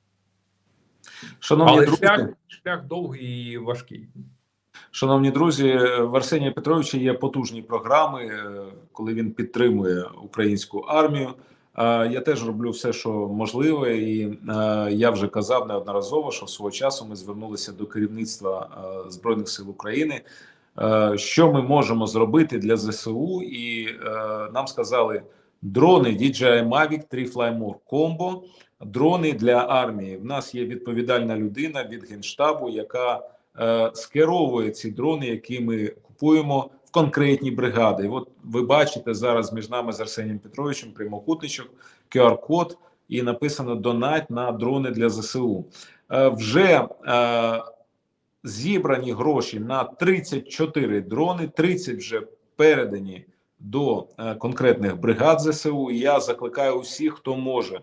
Шановні Але друзі, шлях, шлях довгий і важкий. Шановні друзі, в Арсенія Петровича є потужні програми, коли він підтримує українську армію. Я теж роблю все, що можливе, і я вже казав неодноразово, що свого часу ми звернулися до керівництва Збройних сил України, що ми можемо зробити для ЗСУ, і нам сказали: дрони ді джей ай Mavic три Flymore Combo, дрони для армії. В нас є відповідальна людина від Генштабу, яка е, скеровує ці дрони, які ми купуємо в конкретні бригади. І от ви бачите зараз між нами з Арсенієм Петровичем прямокутничок, ку ар код, і написано «Донать на дрони для ЗСУ». Е, вже е, зібрані гроші на тридцять чотири дрони, тридцять вже передані до е, конкретних бригад ЗСУ. І я закликаю усіх, хто може.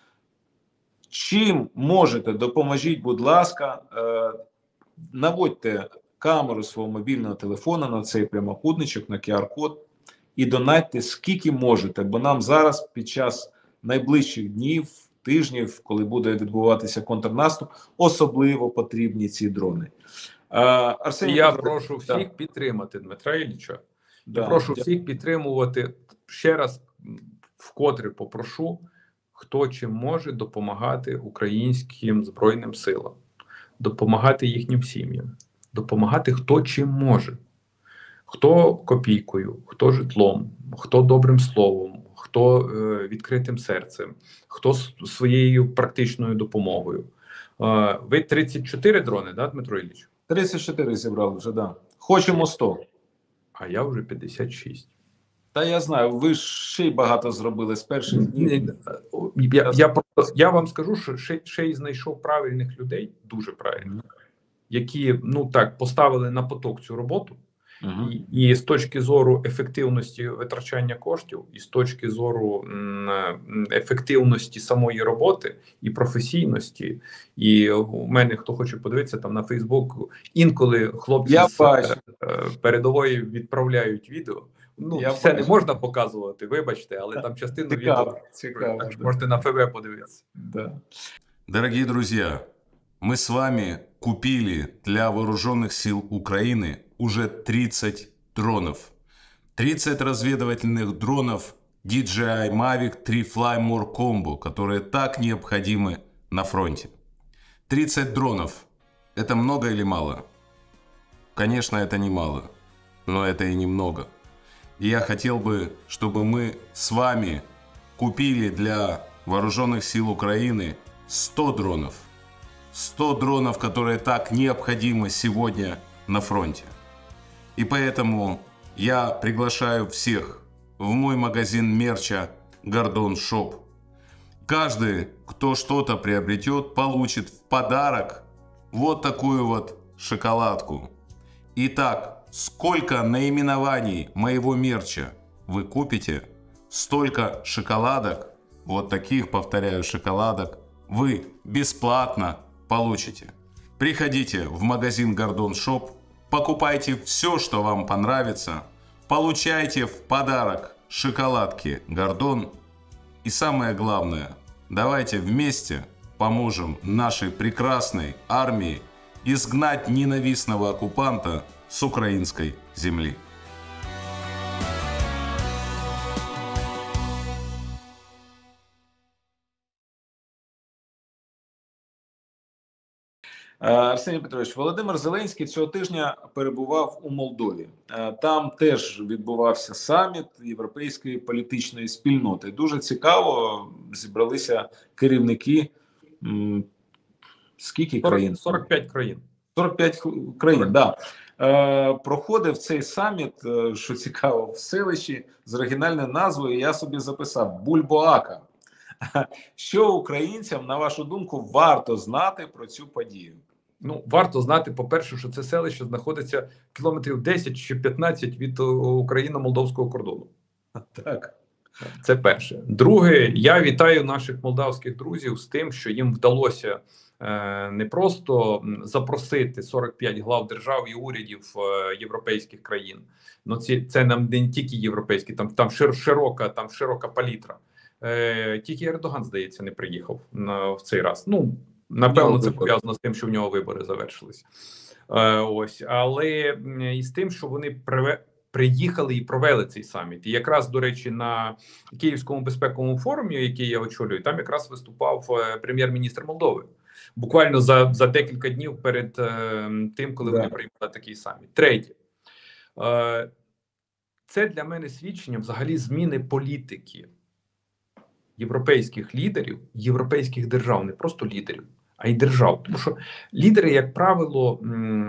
Чим можете, допоможіть, будь ласка, е, наводьте камеру свого мобільного телефона на цей прямокутничок, на ку ар код і донатьте скільки можете, бо нам зараз під час найближчих днів, тижнів, коли буде відбуватися контрнаступ, особливо потрібні ці дрони. Е, Арсеній Я Петрович, прошу всіх так. підтримати Дмитра Ілліча. Да, Я прошу дя... всіх підтримувати. Ще раз вкотре попрошу, хто чим може допомагати українським Збройним силам, допомагати їхнім сім'ям, допомагати хто чим може. Хто копійкою, хто житлом, хто добрим словом, хто е, відкритим серцем, хто своєю практичною допомогою. Е, ви тридцять чотири дрони, да, Дмитро Ілліч? тридцять чотири зібрали вже, да. Хочемо сто. А я вже п'ятдесят шість. Та я знаю, ви ж ще й багато зробили з перших днів. Я, я, просто, я вам скажу, що ще, ще й знайшов правильних людей, дуже правильних, які, ну так, поставили на поток цю роботу. Угу. І, і з точки зору ефективності витрачання коштів, і з точки зору м, ефективності самої роботи і професійності. І у мене, хто хоче подивитися, там на Фейсбук, інколи хлопці я з бачу. передової відправляють відео. Ну, я все бачу. не можна показувати, вибачте, але там частину цікаво, відео. цікаво, Так що да. можете на ФВ подивитися. Да. Дорогие друзья, мы с вами купили для вооруженных сил Украины уже тридцать дронов. тридцать разведывательных дронов ди джей ай Mavic три Flymore Combo, которые так необходимы на фронте. тридцать дронов. Это много или мало? Конечно, это не мало, но это и немного. И я хотел бы, чтобы мы с вами купили для вооруженных сил Украины сто дронов. сто дронов, которые так необходимы сегодня на фронте. И поэтому я приглашаю всех в мой магазин мерча Гордон Shop. Каждый, кто что-то приобретет, получит в подарок вот такую вот шоколадку. Итак, сколько наименований моего мерча вы купите, столько шоколадок, вот таких, повторяю, шоколадок, вы бесплатно получите. Приходите в магазин Гордон Shop, покупайте все, что вам понравится, получайте в подарок шоколадки Гордон. И самое главное, давайте вместе поможем нашей прекрасной армии изгнать ненавистного оккупанта с украинской земли. Арсеній Петрович, Володимир Зеленський цього тижня перебував у Молдові. Там теж відбувався саміт європейської політичної спільноти. Дуже цікаво, зібралися керівники скільки країн? сорок п'ять країн. сорок п'ять країн, так. Да. Е, проходив цей саміт, що цікаво, в селищі з оригінальною назвою, я собі записав Бульбоака. Що українцям, на вашу думку, варто знати про цю подію? Ну, варто знати, по-перше, що це селище знаходиться кілометрів десять чи п'ятнадцять від україно-молдовського кордону. Так. Це перше. Друге, я вітаю наших молдавських друзів з тим, що їм вдалося е, не просто запросити сорок п'ять глав держав і урядів е, європейських країн. Ну, ці, це нам не тільки європейські, там, там широка, там широка палітра. Е, тільки Ердоган, здається, не приїхав на, в цей раз. Ну, напевно, це пов'язано з тим, що в нього вибори завершились. Е, ось, але і з тим, що вони приве, приїхали і провели цей саміт. І якраз, до речі, на Київському безпековому форумі, який я очолюю, там якраз виступав е, прем'єр-міністр Молдови. Буквально за, за декілька днів перед е, тим, коли да. вони приймали такий саміт. Третє. Е, це для мене свідчення взагалі зміни політики європейських лідерів, європейських держав, не просто лідерів, а й держав. Тому що лідери, як правило,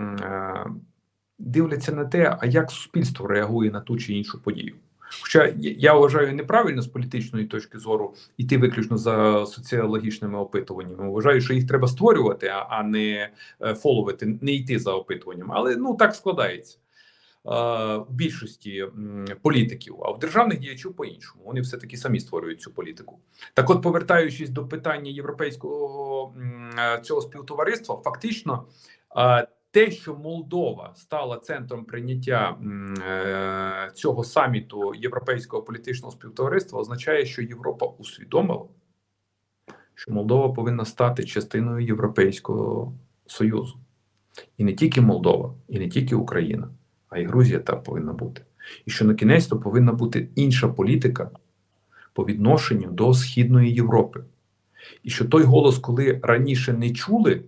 дивляться на те, а як суспільство реагує на ту чи іншу подію. Хоча я вважаю неправильно з політичної точки зору йти виключно за соціологічними опитуваннями. Вважаю, що їх треба створювати, а не фоловити, не йти за опитуванням. Але ну так складається. В більшості політиків, а в державних діячів по-іншому. Вони все-таки самі створюють цю політику. Так от, повертаючись до питання європейського цього співтовариства, фактично те, що Молдова стала центром прийняття цього саміту Європейського політичного співтовариства, означає, що Європа усвідомила, що Молдова повинна стати частиною Європейського Союзу. І не тільки Молдова, і не тільки Україна, а й Грузія там повинна бути. І що на кінець то повинна бути інша політика по відношенню до Східної Європи. І що той голос, коли раніше не чули,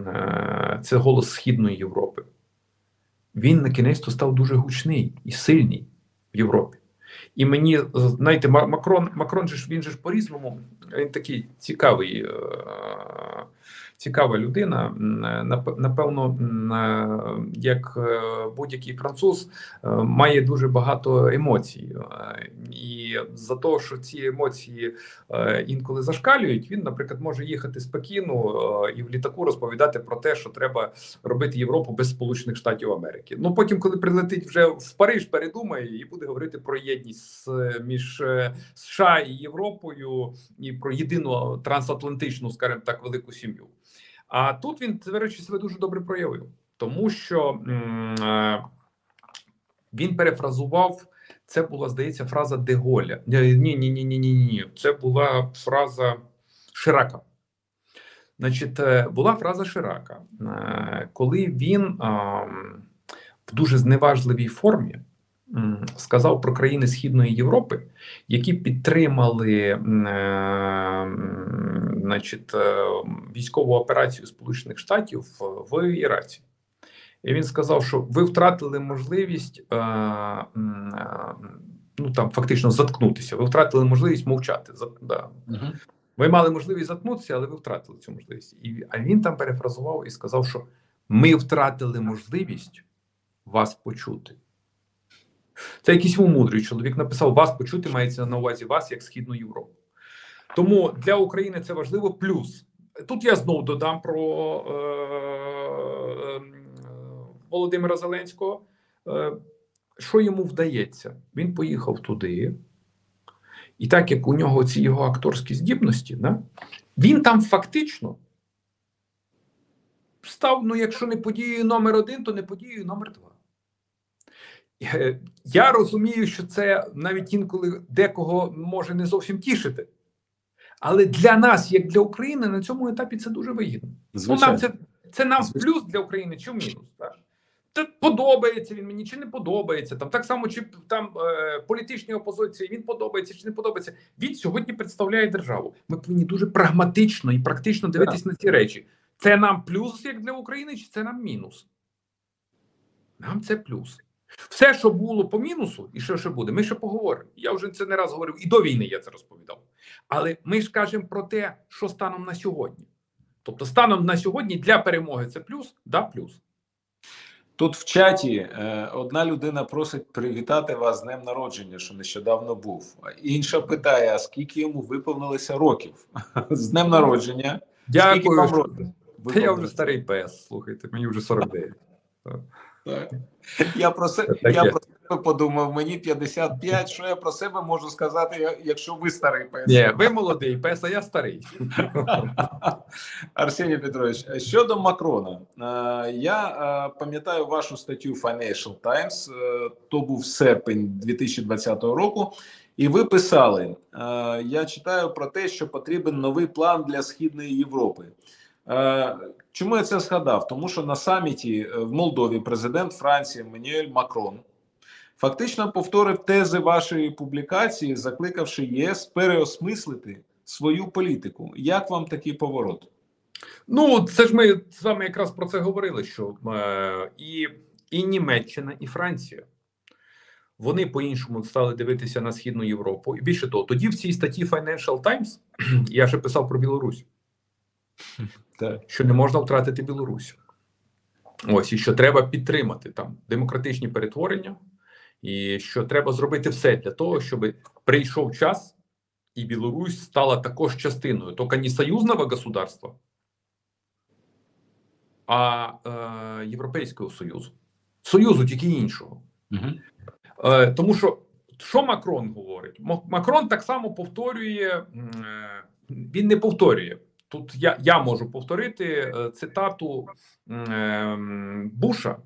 це голос Східної Європи, він на кінець то став дуже гучний і сильний в Європі. І мені, знаєте, Макрон, Макрон же ж, він же ж по-різному, він такий цікавий, цікава людина, напевно, як будь-який француз, має дуже багато емоцій. І за те, що ці емоції інколи зашкалюють, він, наприклад, може їхати з Пекіну і в літаку розповідати про те, що треба робити Європу без Сполучених Штатів Америки. Ну, потім, коли прилетить вже в Париж, передумає і буде говорити про єдність між США і Європою і про єдину трансатлантичну, скажімо так, велику сім'ю. А тут він, до речі, себе дуже добре проявив, тому що м- він перефразував, це була, здається, фраза де Голля. Ні-ні-ні-ні-ні-ні, це була фраза Ширака. Значить, була фраза Ширака, коли він в дуже зневажливій формі сказав про країни Східної Європи, які підтримали значить, військову операцію Сполучених Штатів в Іраці. І він сказав, що ви втратили можливість ну там фактично заткнутися. Ви втратили можливість мовчати. За, да. Угу. Ви мали можливість заткнутися, але ви втратили цю можливість. І, а він там перефразував і сказав, що ми втратили можливість вас почути. Це якийсь мудрий чоловік написав, вас почути мається на увазі вас, як Східну Європу. Тому для України це важливо. Плюс, тут я знову додам про е, е, Володимира Зеленського. Е, що йому вдається? Він поїхав туди, і так як у нього ці його акторські здібності, да, він там фактично став, ну якщо не подією номер один, то не подією номер два. Я розумію, що це навіть інколи декого може не зовсім тішити. Але для нас, як для України, на цьому етапі це дуже вигідно. Ну, нам це, це нам в плюс для України чи в мінус. Так? Та подобається він мені чи не подобається. Там, так само, чи там е, політичній опозиції він подобається чи не подобається. Він сьогодні представляє державу. Ми повинні дуже прагматично і практично дивитись на ці речі. Це нам плюс, як для України, чи це нам мінус? Нам це плюс. Все, що було по мінусу, і що ще буде, ми ще поговоримо. Я вже це не раз говорив, і до війни я це розповідав. Але ми ж кажемо про те, що станом на сьогодні. Тобто станом на сьогодні для перемоги це плюс, да, плюс. Тут в чаті е, одна людина просить привітати вас з днем народження, що нещодавно був. Інша питає, а скільки йому виповнилося років? З днем народження. Дякую. Вам років? Та я вже старий пес, слухайте, мені вже сорок дев'ять. Так. Я про себе, я про себе подумав, мені п'ятдесят п'ять, що я про себе можу сказати, якщо ви старий пес? Ні, ви молодий пес, а я старий. Арсеній Петрович, щодо Макрона, я пам'ятаю вашу статтю Financial Times, то був серпень дві тисячі двадцятого року, і ви писали, я читаю про те, що потрібен новий план для Східної Європи. Чому я це згадав? Тому що на саміті в Молдові президент Франції Еммануель Макрон фактично повторив тези вашої публікації, закликавши ЄС переосмислити свою політику. Як вам такий поворот? Ну, це ж ми з вами якраз про це говорили, що е, і, і Німеччина, і Франція, вони по-іншому стали дивитися на Східну Європу. І більше того, тоді в цій статті Financial Times я ще писав про Білорусь. Так. Що не можна втратити Білорусь. Ось, і що треба підтримати там демократичні перетворення, і що треба зробити все для того, щоб прийшов час, і Білорусь стала також частиною, тільки не союзного государства, а е, Європейського Союзу. Союзу тільки іншого. Угу. Е, тому що, що Макрон говорить? Макрон так само повторює, е, він не повторює. Тут я, я можу повторити е, цитату е, Буша,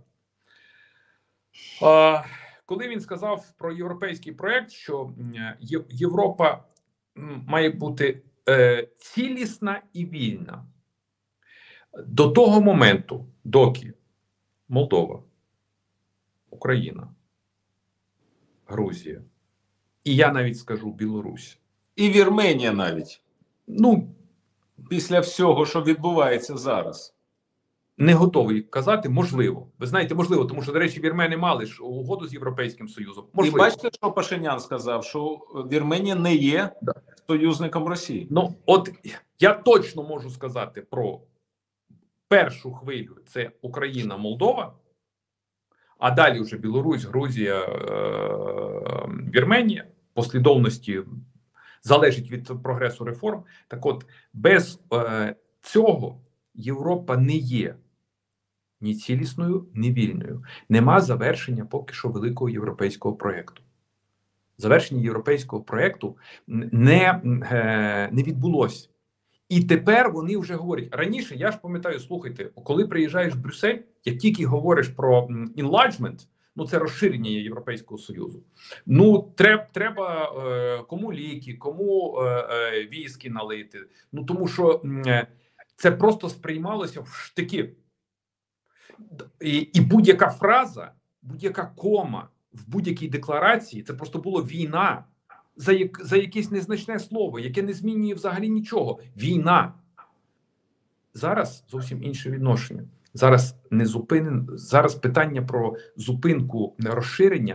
е, коли він сказав про європейський проєкт, що е, Європа має бути е, цілісна і вільна. До того моменту, доки Молдова, Україна, Грузія, і я навіть скажу Білорусь. І Вірменія навіть. Ну, після всього, що відбувається зараз. Не готовий казати, можливо. Ви знаєте, можливо, тому що, до речі, вірмени мали ж угоду з Європейським Союзом. Можливо. І бачите, що Пашинян сказав, що Вірменія не є да. союзником Росії. Ну, от я точно можу сказати про першу хвилю. Це Україна, Молдова, а далі вже Білорусь, Грузія, е- Вірменія. Послідовності залежить від прогресу реформ. Так от, без е- цього Європа не є ні цілісною, ні вільною. Нема завершення поки що великого європейського проєкту. Завершення європейського проєкту не, е, не відбулося. І тепер вони вже говорять. Раніше, я ж пам'ятаю, слухайте, коли приїжджаєш в Брюссель, як тільки говориш про enlargement, ну це розширення Європейського Союзу, ну треба, треба е, кому ліки, кому е, е, віскі налити. Ну тому що е, це просто сприймалося в штики. І, і будь-яка фраза, будь-яка кома в будь-якій декларації, це просто було війна за, як, за якесь незначне слово, яке не змінює взагалі нічого. Війна. Зараз зовсім інше відношення. Зараз не зупинен, зараз питання про зупинку розширення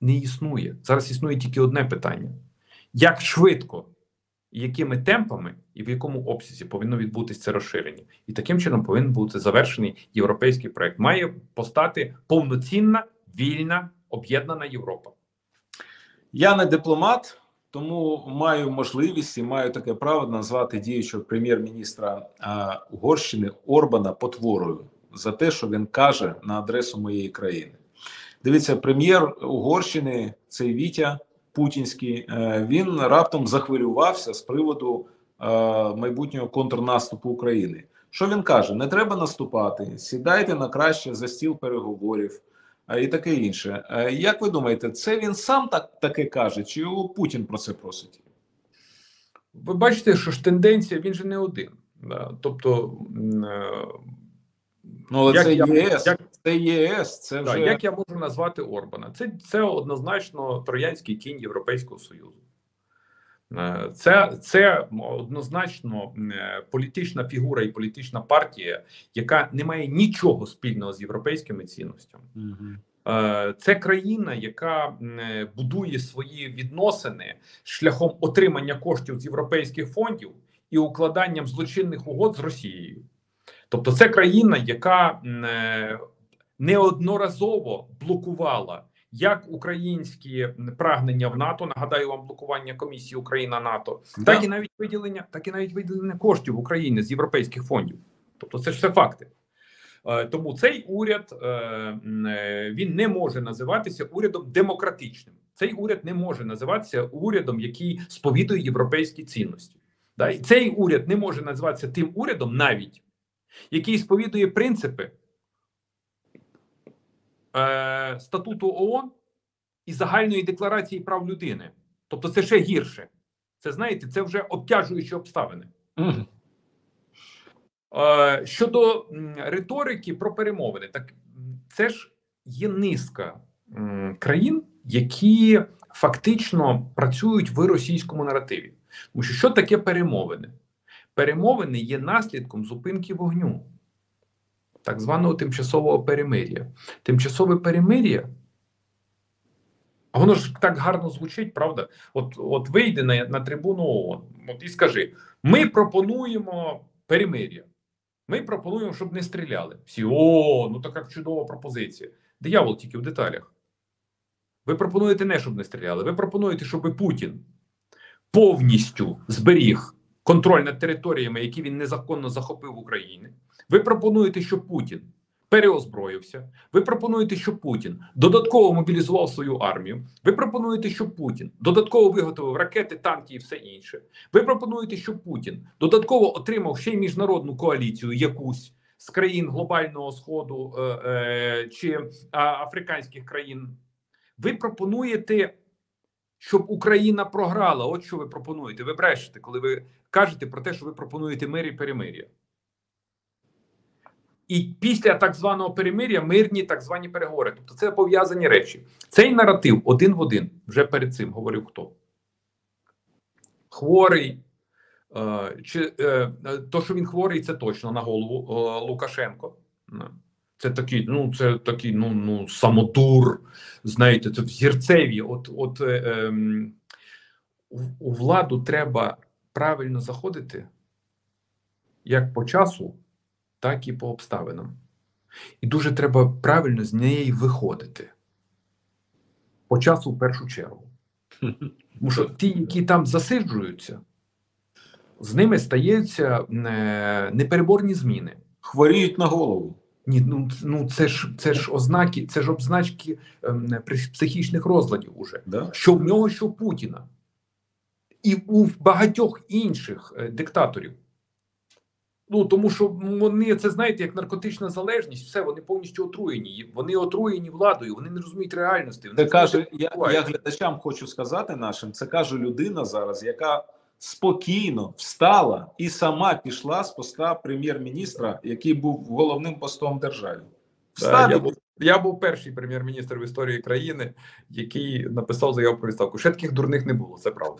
не існує. Зараз існує тільки одне питання: як швидко, якими темпами і в якому обсязі повинно відбутися це розширення. І таким чином повинен бути завершений європейський проект. Має постати повноцінна, вільна, об'єднана Європа. Я не дипломат, тому маю можливість і маю таке право назвати діючого прем'єр-міністра а, Угорщини Орбана потворою за те, що він каже на адресу моєї країни. Дивіться, прем'єр Угорщини, цей Вітя Путінський, він раптом захвилювався з приводу е, майбутнього контрнаступу України. Що він каже? Не треба наступати, сідайте на краще за стіл переговорів е, і таке інше. Е, як ви думаєте, це він сам так таке каже, чи його Путін про це просить? Ви бачите, що ж тенденція, він же не один. Да? Тобто, е, ну, але як це я, ЄС, як, це єс, це вже... да, як я можу назвати Орбана? Це, це однозначно троянський кінь Європейського Союзу. Це, це однозначно політична фігура і політична партія, яка не має нічого спільного з європейськими цінностями. Угу. Це країна, яка будує свої відносини шляхом отримання коштів з європейських фондів і укладанням злочинних угод з Росією. Тобто це країна, яка неодноразово блокувала як українські прагнення в НАТО, нагадаю вам блокування комісії Україна-НАТО, да. так і навіть виділення, так і навіть виділення коштів України з європейських фондів. Тобто це ж все факти. Тому цей уряд, він не може називатися урядом демократичним. Цей уряд не може називатися урядом, який сповідує європейські цінності. І цей уряд не може називатися тим урядом навіть, який сповідує принципи е, статуту ООН і загальної декларації прав людини. Тобто це ще гірше. Це, знаєте, це вже обтяжуючі обставини. Mm. Е, щодо м, риторики про перемовини, так це ж є низка м, країн, які фактично працюють в російському наративі. Тому що що таке перемовини? Перемовини є наслідком зупинки вогню, так званого тимчасового перемир'я. Тимчасове перемир'я, а воно ж так гарно звучить, правда? От, от вийди на, на трибуну ООН от і скажи, ми пропонуємо перемир'я. Ми пропонуємо, щоб не стріляли. Всі, о, ну така чудова пропозиція. Диявол тільки в деталях. Ви пропонуєте не, щоб не стріляли. Ви пропонуєте, щоб Путін повністю зберіг контроль над територіями, які він незаконно захопив в Україні. Ви пропонуєте, щоб Путін переозброївся. Ви пропонуєте, щоб Путін додатково мобілізував свою армію. Ви пропонуєте, щоб Путін додатково виготовив ракети, танки і все інше. Ви пропонуєте, щоб Путін додатково отримав ще й міжнародну коаліцію якусь з країн глобального Сходу е, е, чи а, африканських країн. Ви пропонуєте, щоб Україна програла. От що ви пропонуєте. Ви брешете, коли ви кажете про те, що ви пропонуєте мир і перемир'я. І після так званого перемир'я мирні так звані переговори. Тобто це пов'язані речі. Цей наратив один в один, вже перед цим говорив хто? Хворий, е, чи, е, то, що він хворий, це точно на голову е, Лукашенко. Це такий, ну, це такий, ну, ну, самодур, знаєте, це взірцеві. От, от е, е, у, у владу треба правильно заходити, як по часу, так і по обставинам. І дуже треба правильно з неї виходити. По часу в першу чергу. Тому що ті, які там засиджуються, з ними стаються е, непереборні зміни. Хворіють на голову. Ні, ну, ну це ж це ж ознаки, це ж означки ем, психічних розладів уже. Да? Що в нього, що в Путіна. І у багатьох інших е, диктаторів. Ну, тому що вони, це знаєте, як наркотична залежність, все, вони повністю отруєні. Вони отруєні владою, вони не розуміють реальності. Вони це каже, я, я глядачам хочу сказати нашим, це каже людина зараз, яка спокійно встала і сама пішла з поста прем'єр-міністра, який був головним постом держави. Да, я, був, я був перший прем'єр-міністр в історії країни, який написав заяву про відставку. Ще таких дурних не було, це правда.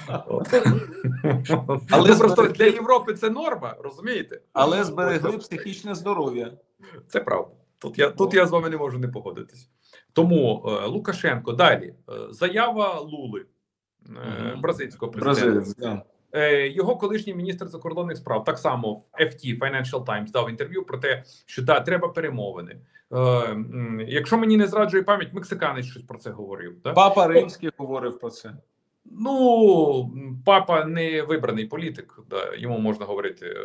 Але просто для Європи це норма, розумієте? Але зберегли психічне здоров'я. Це правда. Тут я, тут я з вами не можу не погодитись. Тому е, Лукашенко далі. Е, заява Лули, е, Мгм. бразильського президента. Бразилець, да. Е, Його колишній міністр закордонних справ так само в еф ті Financial Times дав інтерв'ю про те, що да, треба перемовини. Е, м, якщо мені не зраджує пам'ять, мексиканець щось про це говорив. Да? Папа Римський говорив про це. Ну, папа не вибраний політик, да, йому можна говорити. Е,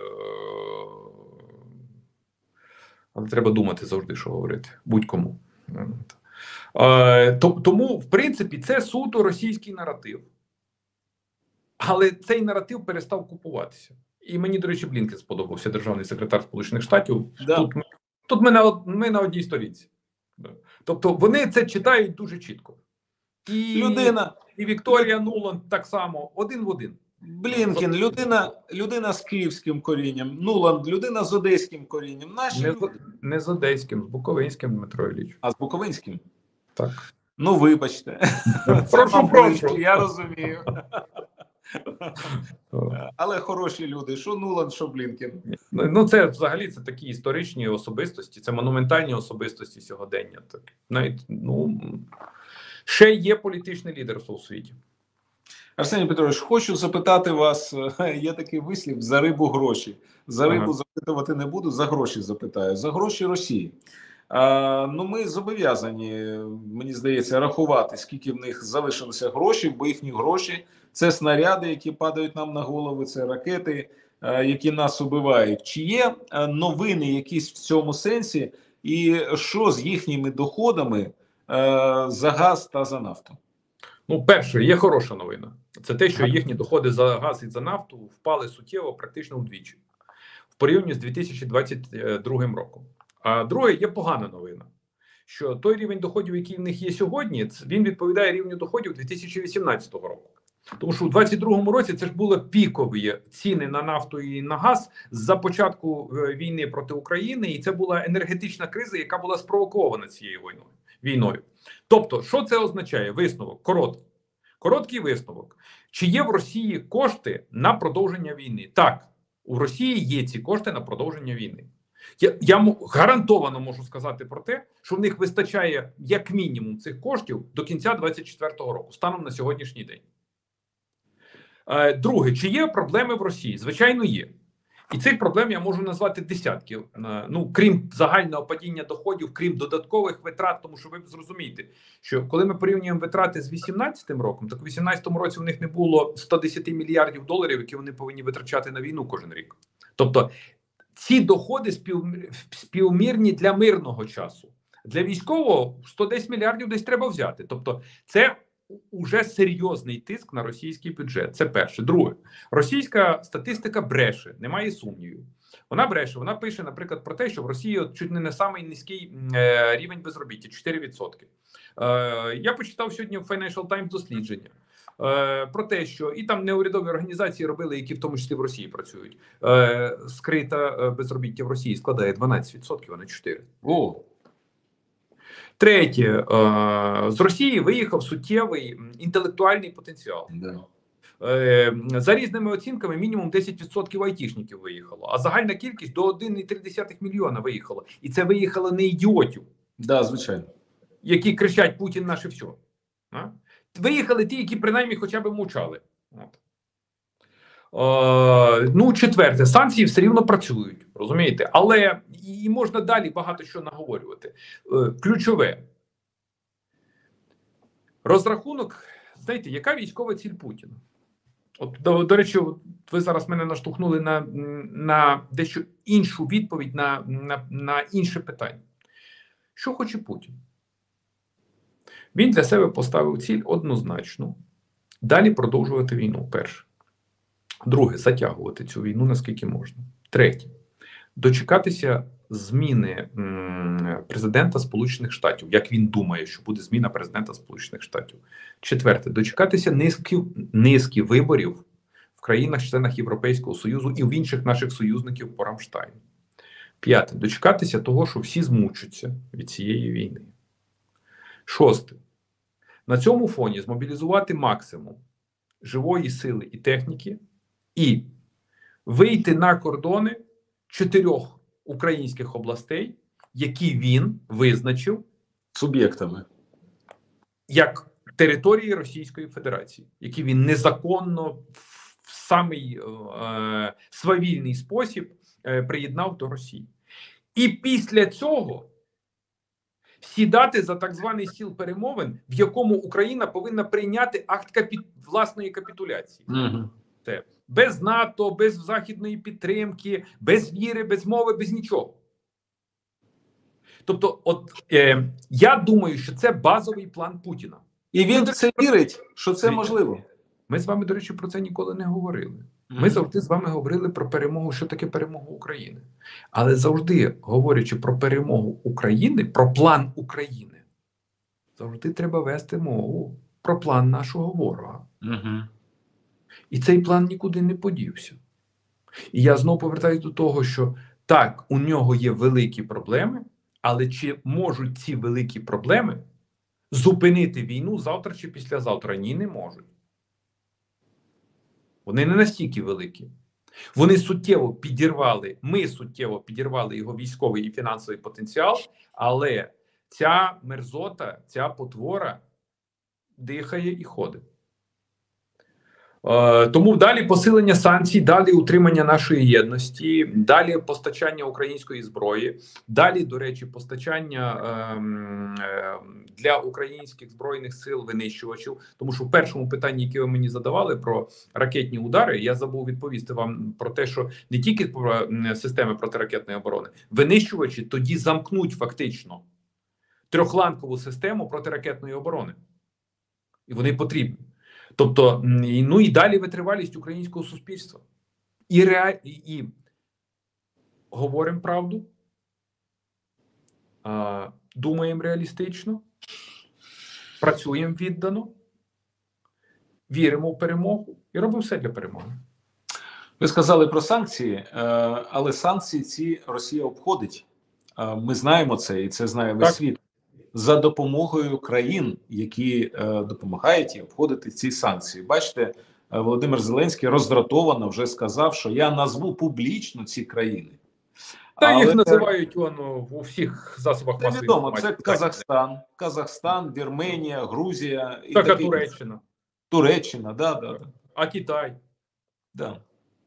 але треба думати завжди, що говорити. Будь-кому. Е, то, тому, в принципі, це суто російський наратив. Але цей наратив перестав купуватися. І мені, до речі, Блінкен сподобався, державний секретар Сполучених Штатів. Да. Тут, ми, тут ми, на, ми на одній сторінці. Тобто вони це читають дуже чітко. І, Людина, і Вікторія Нуланд так само, один в один. Блінкен, людина, людина з київським корінням, Нуланд, людина з одеським корінням. Наші Не, люди. з- не з одеським, з буковинським, Дмитро Ілліч. А з буковинським? Так. Ну, вибачте. Це Прошу, вам прошу. ближче, я розумію. Але хороші люди, що Нуланд, що Блінкен. Ну, це взагалі це такі історичні особистості, це монументальні особистості сьогодення. Так, навіть, ну, ще є політичне лідерство у світі. Арсеній Петрович, хочу запитати вас, є такий вислів: за рибу гроші. За рибу Ага. запитувати не буду, за гроші запитаю. За гроші Росії. А, ну, ми зобов'язані, мені здається, рахувати, скільки в них залишилося грошей, бо їхні гроші – це снаряди, які падають нам на голови, це ракети, а, які нас убивають. Чи є а, новини якісь в цьому сенсі, і що з їхніми доходами а, за газ та за нафту? Ну, перше, є хороша новина. Це те, що їхні доходи за газ і за нафту впали суттєво, практично вдвічі, в порівнянні з дві тисячі двадцять другим роком. А друге, є погана новина, що той рівень доходів, який в них є сьогодні, він відповідає рівню доходів дві тисячі вісімнадцятого року. Тому що у двадцять другому році це ж були пікові ціни на нафту і на газ з-за початку війни проти України, і це була енергетична криза, яка була спровокована цією війною. війною. Тобто, що це означає? Висновок, короткий. Короткий висновок. Чи є в Росії кошти на продовження війни? Так, у Росії є ці кошти на продовження війни. Я, я гарантовано можу сказати про те, що в них вистачає як мінімум цих коштів до кінця двадцять четвертого року, станом на сьогоднішній день. Е, друге, чи є проблеми в Росії? Звичайно, є. І цих проблем я можу назвати десятки. Ну, крім загального падіння доходів, крім додаткових витрат, тому що ви зрозумієте, що коли ми порівнюємо витрати з вісімнадцятим роком, так у вісімнадцятому році у них не було сто десять мільярдів доларів, які вони повинні витрачати на війну кожен рік. Тобто ці доходи спів... співмірні для мирного часу. Для військового сто десять мільярдів десь треба взяти. Тобто це уже серйозний тиск на російський бюджет. Це перше. Друге. Російська статистика бреше, немає сумнівів. Вона бреше, вона пише, наприклад, про те, що в Росії чуть не не самий низький е, рівень безробіття – чотири відсотки. Е, я почитав сьогодні в Financial Times дослідження е, про те, що і там неурядові організації робили, які в тому числі в Росії працюють. Е, скрита безробіття в Росії складає дванадцять відсотків, а не чотири відсотки. О! Третє, з Росії виїхав суттєвий інтелектуальний потенціал. Да. За різними оцінками, мінімум десять відсотків айтішників виїхало, а загальна кількість до один цілих три десятих мільйона виїхало. І це виїхало не ідіотів, Да, звичайно. які кричать «Путін наше все». А? Виїхали ті, які принаймні хоча б мовчали. От. Е, ну, четверте, санкції все рівно працюють, розумієте? Але і можна далі багато що наговорювати. Е, ключове. Розрахунок, знаєте, яка військова ціль Путіна? От, до, до речі, ви зараз мене наштовхнули на, на дещо іншу відповідь на, на, на інше питання. Що хоче Путін? Він для себе поставив ціль однозначно. Далі продовжувати війну, перше. Друге, затягувати цю війну наскільки можна. Третє, дочекатися зміни м, президента Сполучених Штатів, як він думає, що буде зміна президента Сполучених Штатів. Четверте, дочекатися низки, низки виборів в країнах-членах Європейського Союзу і в інших наших союзників по Рамштайну. П'яте, дочекатися того, що всі змучаться від цієї війни. Шосте, на цьому фоні змобілізувати максимум живої сили і техніки і вийти на кордони чотирьох українських областей, які він визначив Суб'єктами. як території Російської Федерації, які він незаконно в самий е, свавільний спосіб е, приєднав до Росії. І після цього сідати за так званий стіл перемовин, в якому Україна повинна прийняти акт капі... власної капітуляції. Угу. Це без НАТО, без західної підтримки, без віри, без мови, без нічого. Тобто, от е, я думаю, що це базовий план Путіна. І він в це вірить, що це можливо. Ми з вами, до речі, про це ніколи не говорили. Ми завжди з вами говорили про перемогу, що таке перемога України. Але завжди, говорячи про перемогу України, про план України, завжди треба вести мову про план нашого ворога. Угу. І цей план нікуди не подівся. І я знову повертаюся до того, що так, у нього є великі проблеми, але чи можуть ці великі проблеми зупинити війну завтра чи післязавтра? Ні, не можуть. Вони не настільки великі. Вони суттєво підірвали, ми суттєво підірвали його військовий і фінансовий потенціал, але ця мерзота, ця потвора дихає і ходить. Е, тому далі посилення санкцій, далі утримання нашої єдності, далі постачання української зброї, далі, до речі, постачання е, е, для українських збройних сил винищувачів. Тому що в першому питанні, яке ви мені задавали про ракетні удари, я забув відповісти вам про те, що не тільки про системи протиракетної оборони, винищувачі тоді замкнуть фактично трьохланкову систему протиракетної оборони. І вони потрібні. Тобто, ну і далі витривалість українського суспільства. І, ре... і, і говоримо правду, а, думаємо реалістично, працюємо віддано, віримо в перемогу і робимо все для перемоги. Ви сказали про санкції, але санкції ці Росія обходить. Ми знаємо це, і це знає весь Так. світ. За допомогою країн, які е, допомагають і обходити ці санкції. Бачите, е, Володимир Зеленський роздратовано вже сказав, що я назву публічно ці країни. Та Але їх називають воно у всіх засобах масової невідомо, інформації. це Казахстан, Казахстан, Вірменія, Грузія і Так, а таке Туреччина. інше. Туреччина, да, да, да. А Китай. да.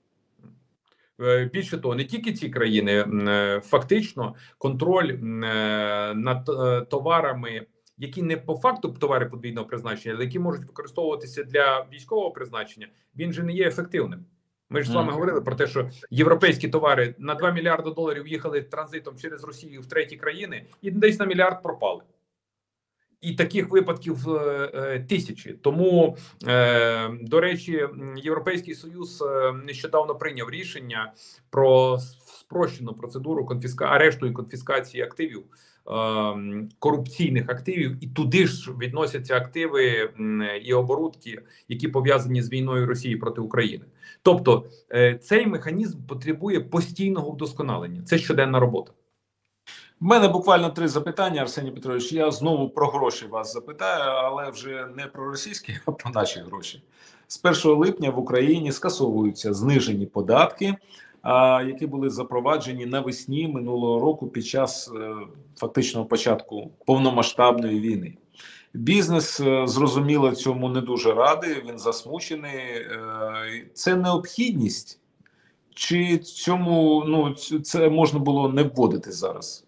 Більше того, не тільки ці країни, фактично контроль над товарами, які не по факту товари подвійного призначення, але які можуть використовуватися для військового призначення, він же не є ефективним. Ми ж з вами Mm. говорили про те, що європейські товари на два мільярди доларів їхали транзитом через Росію в треті країни і десь на мільярд пропали. І таких випадків е, тисячі. Тому, е, до речі, Європейський Союз нещодавно прийняв рішення про спрощену процедуру конфіска... арешту і конфіскації активів, е, корупційних активів, і туди ж відносяться активи і оборудки, які пов'язані з війною Росії проти України. Тобто, е, цей механізм потребує постійного вдосконалення. Це щоденна робота. У мене буквально три запитання, Арсеній Петрович. Я знову про гроші вас запитаю, але вже не про російські, а про наші гроші. З першого липня в Україні скасовуються знижені податки, які були запроваджені навесні минулого року під час фактичного початку повномасштабної війни. Бізнес, зрозуміло, цьому не дуже радий, він засмучений. Це необхідність? Чи цьому, ну, це можна було не вводити зараз?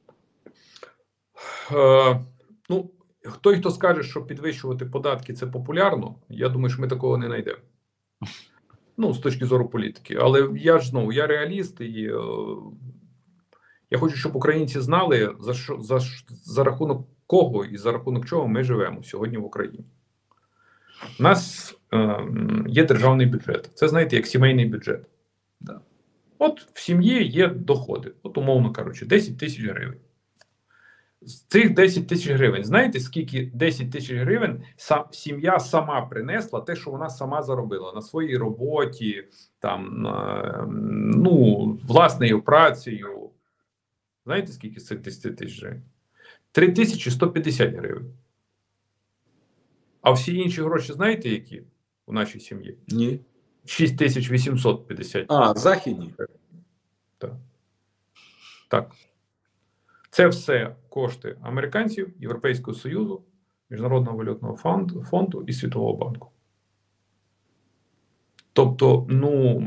Е, ну, той, хто скаже, що підвищувати податки – це популярно, я думаю, що ми такого не знайдемо. Ну, з точки зору політики. Але я ж, знову, я реаліст, і е, я хочу, щоб українці знали, за, що, за, за рахунок кого і за рахунок чого ми живемо сьогодні в Україні. У нас е, є державний бюджет. Це, знаєте, як сімейний бюджет. Да. От в сім'ї є доходи, от умовно кажучи, десять тисяч гривень. З цих десять тисяч гривень, знаєте, скільки десять тисяч гривень сам, сім'я сама принесла те, що вона сама заробила на своїй роботі, там, е, ну, власною працею. Знаєте, скільки з цих десять тисяч гривень? три тисячі сто п'ятдесят гривень. А всі інші гроші знаєте, які у нашій сім'ї? Ні. шість тисяч вісімсот п'ятдесят. А, західні? Так. Так. Це все кошти американців, Європейського Союзу, Міжнародного валютного фонду, фонду і Світового банку. Тобто, ну,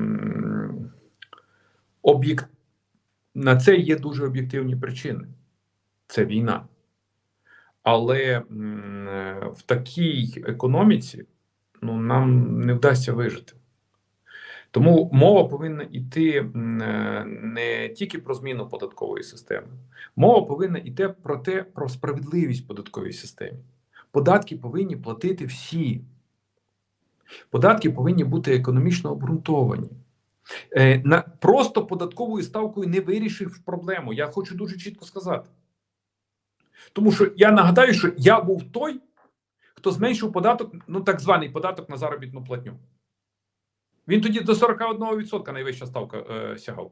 об'єкт... на це є дуже об'єктивні причини. Це війна. Але в такій економіці, ну, нам не вдасться вижити. Тому мова повинна йти не тільки про зміну податкової системи. Мова повинна йти про те, про справедливість в податковій системі. Податки повинні платити всі. Податки повинні бути економічно обґрунтовані. Е, на, просто податковою ставкою не вирішив проблему. Я хочу дуже чітко сказати. Тому що я нагадаю, що я був той, хто зменшив податок, ну так званий податок на заробітну платню. Він тоді до сорок один відсоток найвища ставка е, сягав.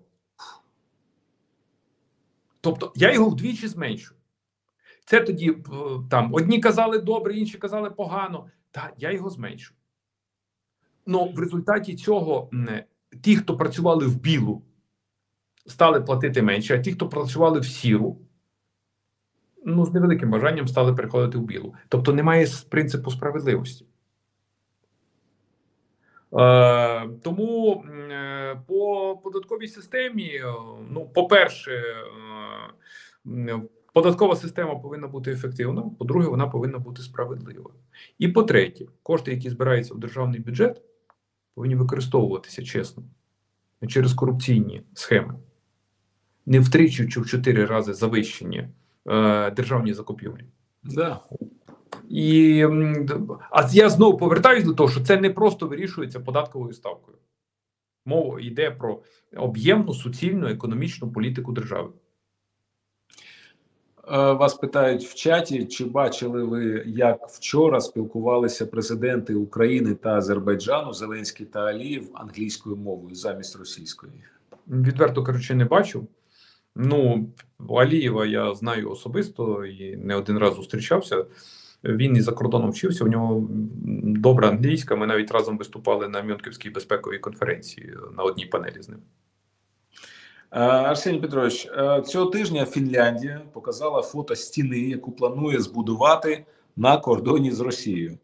Тобто я його вдвічі зменшив. Це тоді там одні казали добре, інші казали погано. Та я його зменшив. Ну в результаті цього ті, хто працювали в білу, стали платити менше, а ті, хто працювали в сіру, ну з невеликим бажанням стали переходити в білу. Тобто немає принципу справедливості. Е, тому е, по податковій системі, ну, по-перше, е, податкова система повинна бути ефективна, по-друге, вона повинна бути справедлива. І по-третє, кошти, які збираються в державний бюджет, повинні використовуватися чесно, не через корупційні схеми, не втричі чи в чотири рази завищені е, державні закупівлі. Да. І, а я знову повертаюсь до того, що це не просто вирішується податковою ставкою. Мова йде про об'ємну, суцільну економічну політику держави. Вас питають в чаті, чи бачили ви, як вчора спілкувалися президенти України та Азербайджану, Зеленський та Алієв, англійською мовою замість російської? Відверто кажучи, не бачив. Ну, Алієва я знаю особисто і не один раз зустрічався. Він і за кордоном вчився, у нього добра англійська. Ми навіть разом виступали на Мюнхенській безпековій конференції на одній панелі з ним. Арсеній Петрович, цього тижня Фінляндія показала фото стіни, яку планує збудувати на кордоні з Росією.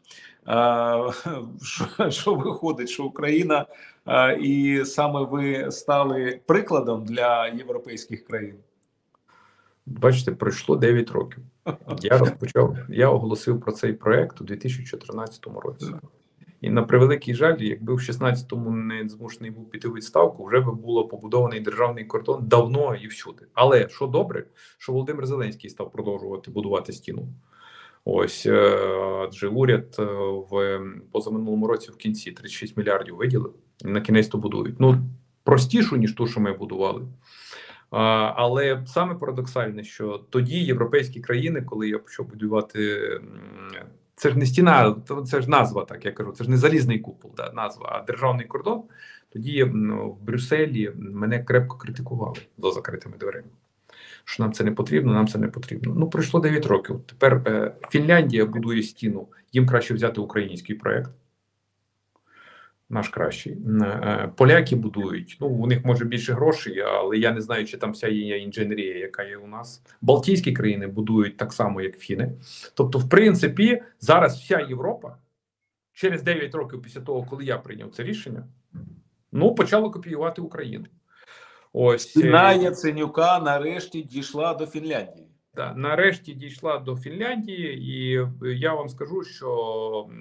Що, що виходить, що Україна і саме ви стали прикладом для європейських країн? Бачите, пройшло дев'ять років. Я розпочав, я оголосив про цей проект у дві тисячі чотирнадцятому році. І на превеликий жаль, якби в шістнадцятому не змушений був піти у відставку, вже би було побудований державний кордон давно і всюди. Але що добре, що Володимир Зеленський став продовжувати будувати стіну. Ось, адже уряд в позаминулому році в кінці тридцять шість мільярдів виділив, на кінець то будують. Ну, простішу, ніж ту, що ми будували. А, але саме парадоксальне, що тоді європейські країни, коли я почав будувати, це ж не стіна, це ж назва, так я кажу, це ж не залізний купол, да, назва, а державний кордон, тоді ну, в Брюсселі мене крепко критикували за закритими дверима. Що нам це не потрібно, нам це не потрібно. Ну, пройшло дев'ять років. Тепер е, Фінляндія будує стіну, їм краще взяти український проєкт. Наш кращий. Е, поляки будують. Ну, у них може більше грошей, але я не знаю, чи там вся є інженерія, яка є у нас. Балтійські країни будують так само, як фіни. Тобто, в принципі, зараз вся Європа, через дев'ять років після того, коли я прийняв це рішення, ну, почала копіювати Україну. Ось стіна Яценюка нарешті дійшла до Фінляндії. Так, нарешті дійшла до Фінляндії, і я вам скажу, що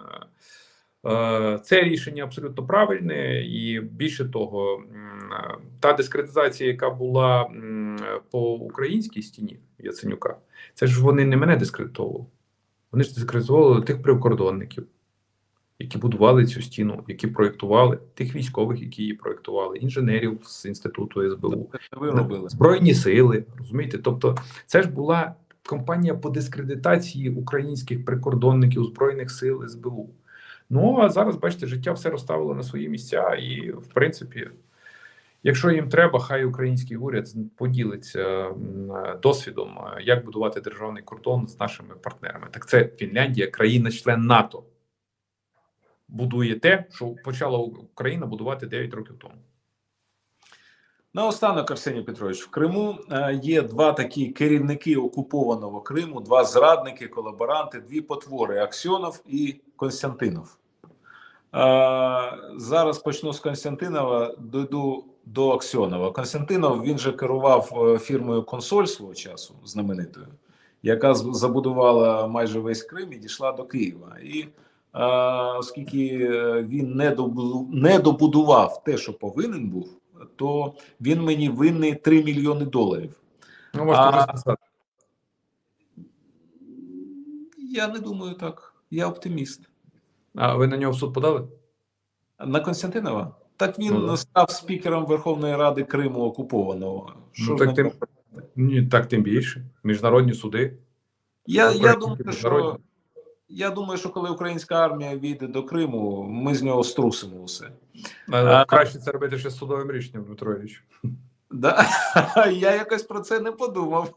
е, це рішення абсолютно правильне, і більше того, та дискредитація, яка була по українській стіні Яценюка, це ж вони не мене дискредитовували. Вони ж дискредитували тих прикордонників, які будували цю стіну, які проєктували, тих військових, які її проєктували, інженерів з інституту ес бе у, Збройні сили, розумієте? Тобто це ж була кампанія по дискредитації українських прикордонників Збройних сил ес бе у. Ну, а зараз, бачите, життя все розставило на свої місця і, в принципі, якщо їм треба, хай український уряд поділиться досвідом, як будувати державний кордон з нашими партнерами. Так це Фінляндія, країна-член НАТО, будує те, що почала Україна будувати дев'ять років тому. Наостанок, Арсеній Петрович, в Криму е, є два такі керівники окупованого Криму, два зрадники, колаборанти, дві потвори – Аксьонов і Константинов. Е, зараз почну з Константинова, дойду до Аксьонова. Константинов, він же керував фірмою «Консоль» свого часу, знаменитою, яка забудувала майже весь Крим і дійшла до Києва. І е, оскільки він не, добу, не добудував те, що повинен був, то він мені винний три мільйони доларів. Ну, можете вже сказати. Я не думаю так. Я оптиміст. А ви на нього в суд подали? На Константинова? Так він Ну, да. став спікером Верховної Ради Криму окупованого. Що Ну, ж так, тим, ні, так тим більше. Міжнародні суди. я, я, Українські думаю, що, міжнародні. я думаю, що коли українська армія війде до Криму, ми з нього струсимо усе. А, А- краще це робити ще з судовим рішенням, Дмитро Ілліч. Да? Я якось про це не подумав.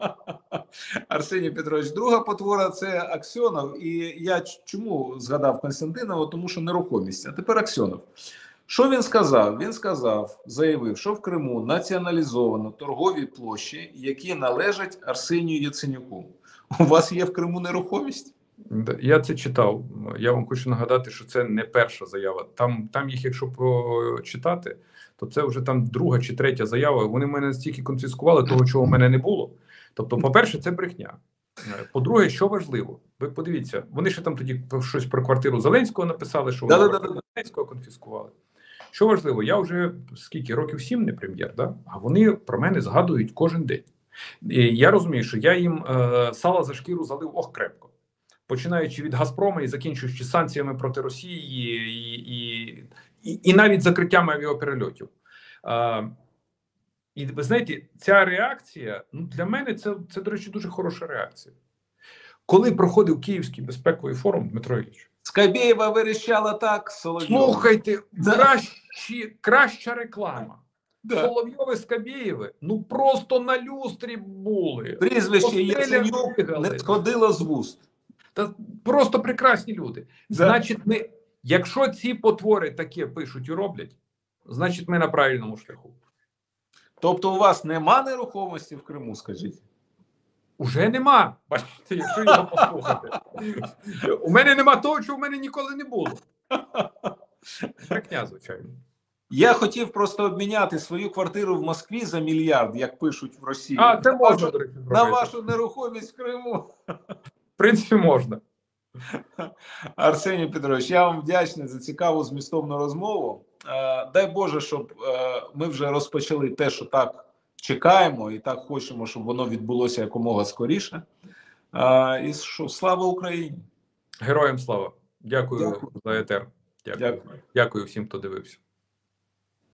Арсеній Петрович, друга потвора – це Аксьонов. І я ч- чому згадав Константинова? Тому що нерухомість. А тепер Аксьонов. Що він сказав? Він сказав, заявив, що в Криму націоналізовано торгові площі, які належать Арсенію Яценюку. У вас є в Криму нерухомість? Да, я це читав. Я вам хочу нагадати, що це не перша заява. Там, там їх, якщо почитати, то це вже там друга чи третя заява. Вони мене настільки конфіскували того, чого в мене не було. Тобто, по-перше, це брехня. По-друге, що важливо, ви подивіться, вони ще там тоді щось про квартиру Зеленського написали, що вони Да-да-да-да. Зеленського конфіскували. Що важливо, я вже скільки років сім не прем'єр, да? А вони про мене згадують кожен день. І я розумію, що я їм е, сало за шкіру залив ох крепко. Починаючи від Газпрома і закінчуючи санкціями проти Росії і, і, і, і навіть закриттям авіаперельотів. Е, і ви знаєте, ця реакція, ну, для мене це, це, до речі, дуже хороша реакція. Коли проходив Київський безпековий форум, Дмитро Ілліч, Скабєєва верещала так, Соловйов. слухайте, Да. кращі, краща реклама. Да. Соловйови, Скабєєви, ну просто на люстрі були. Прізвище Постеля Яценюк бігали. не сходило з вуст. Та просто прекрасні люди. Да. Значить, ми, якщо ці потвори таке пишуть і роблять, значить ми на правильному шляху. Тобто у вас нема нерухомості в Криму, скажіть? Уже нема. Бачите, якщо його послухати. У мене нема того, чого в мене ніколи не було. Брехня, звичайно. Я хотів просто обміняти свою квартиру в Москві за мільярд, як пишуть в Росії. А, це на можна, вашу, до речі, на зробити. вашу нерухомість в Криму. В принципі, можна. Арсеній Петрович, я вам вдячний за цікаву змістовну розмову. Е, дай Боже, щоб е, ми вже розпочали те, що так чекаємо, і так хочемо, щоб воно відбулося якомога скоріше. Е, і що, слава Україні! Героям слава. Дякую, Дякую. за етер. Дякую. Дякую. Дякую всім, хто дивився.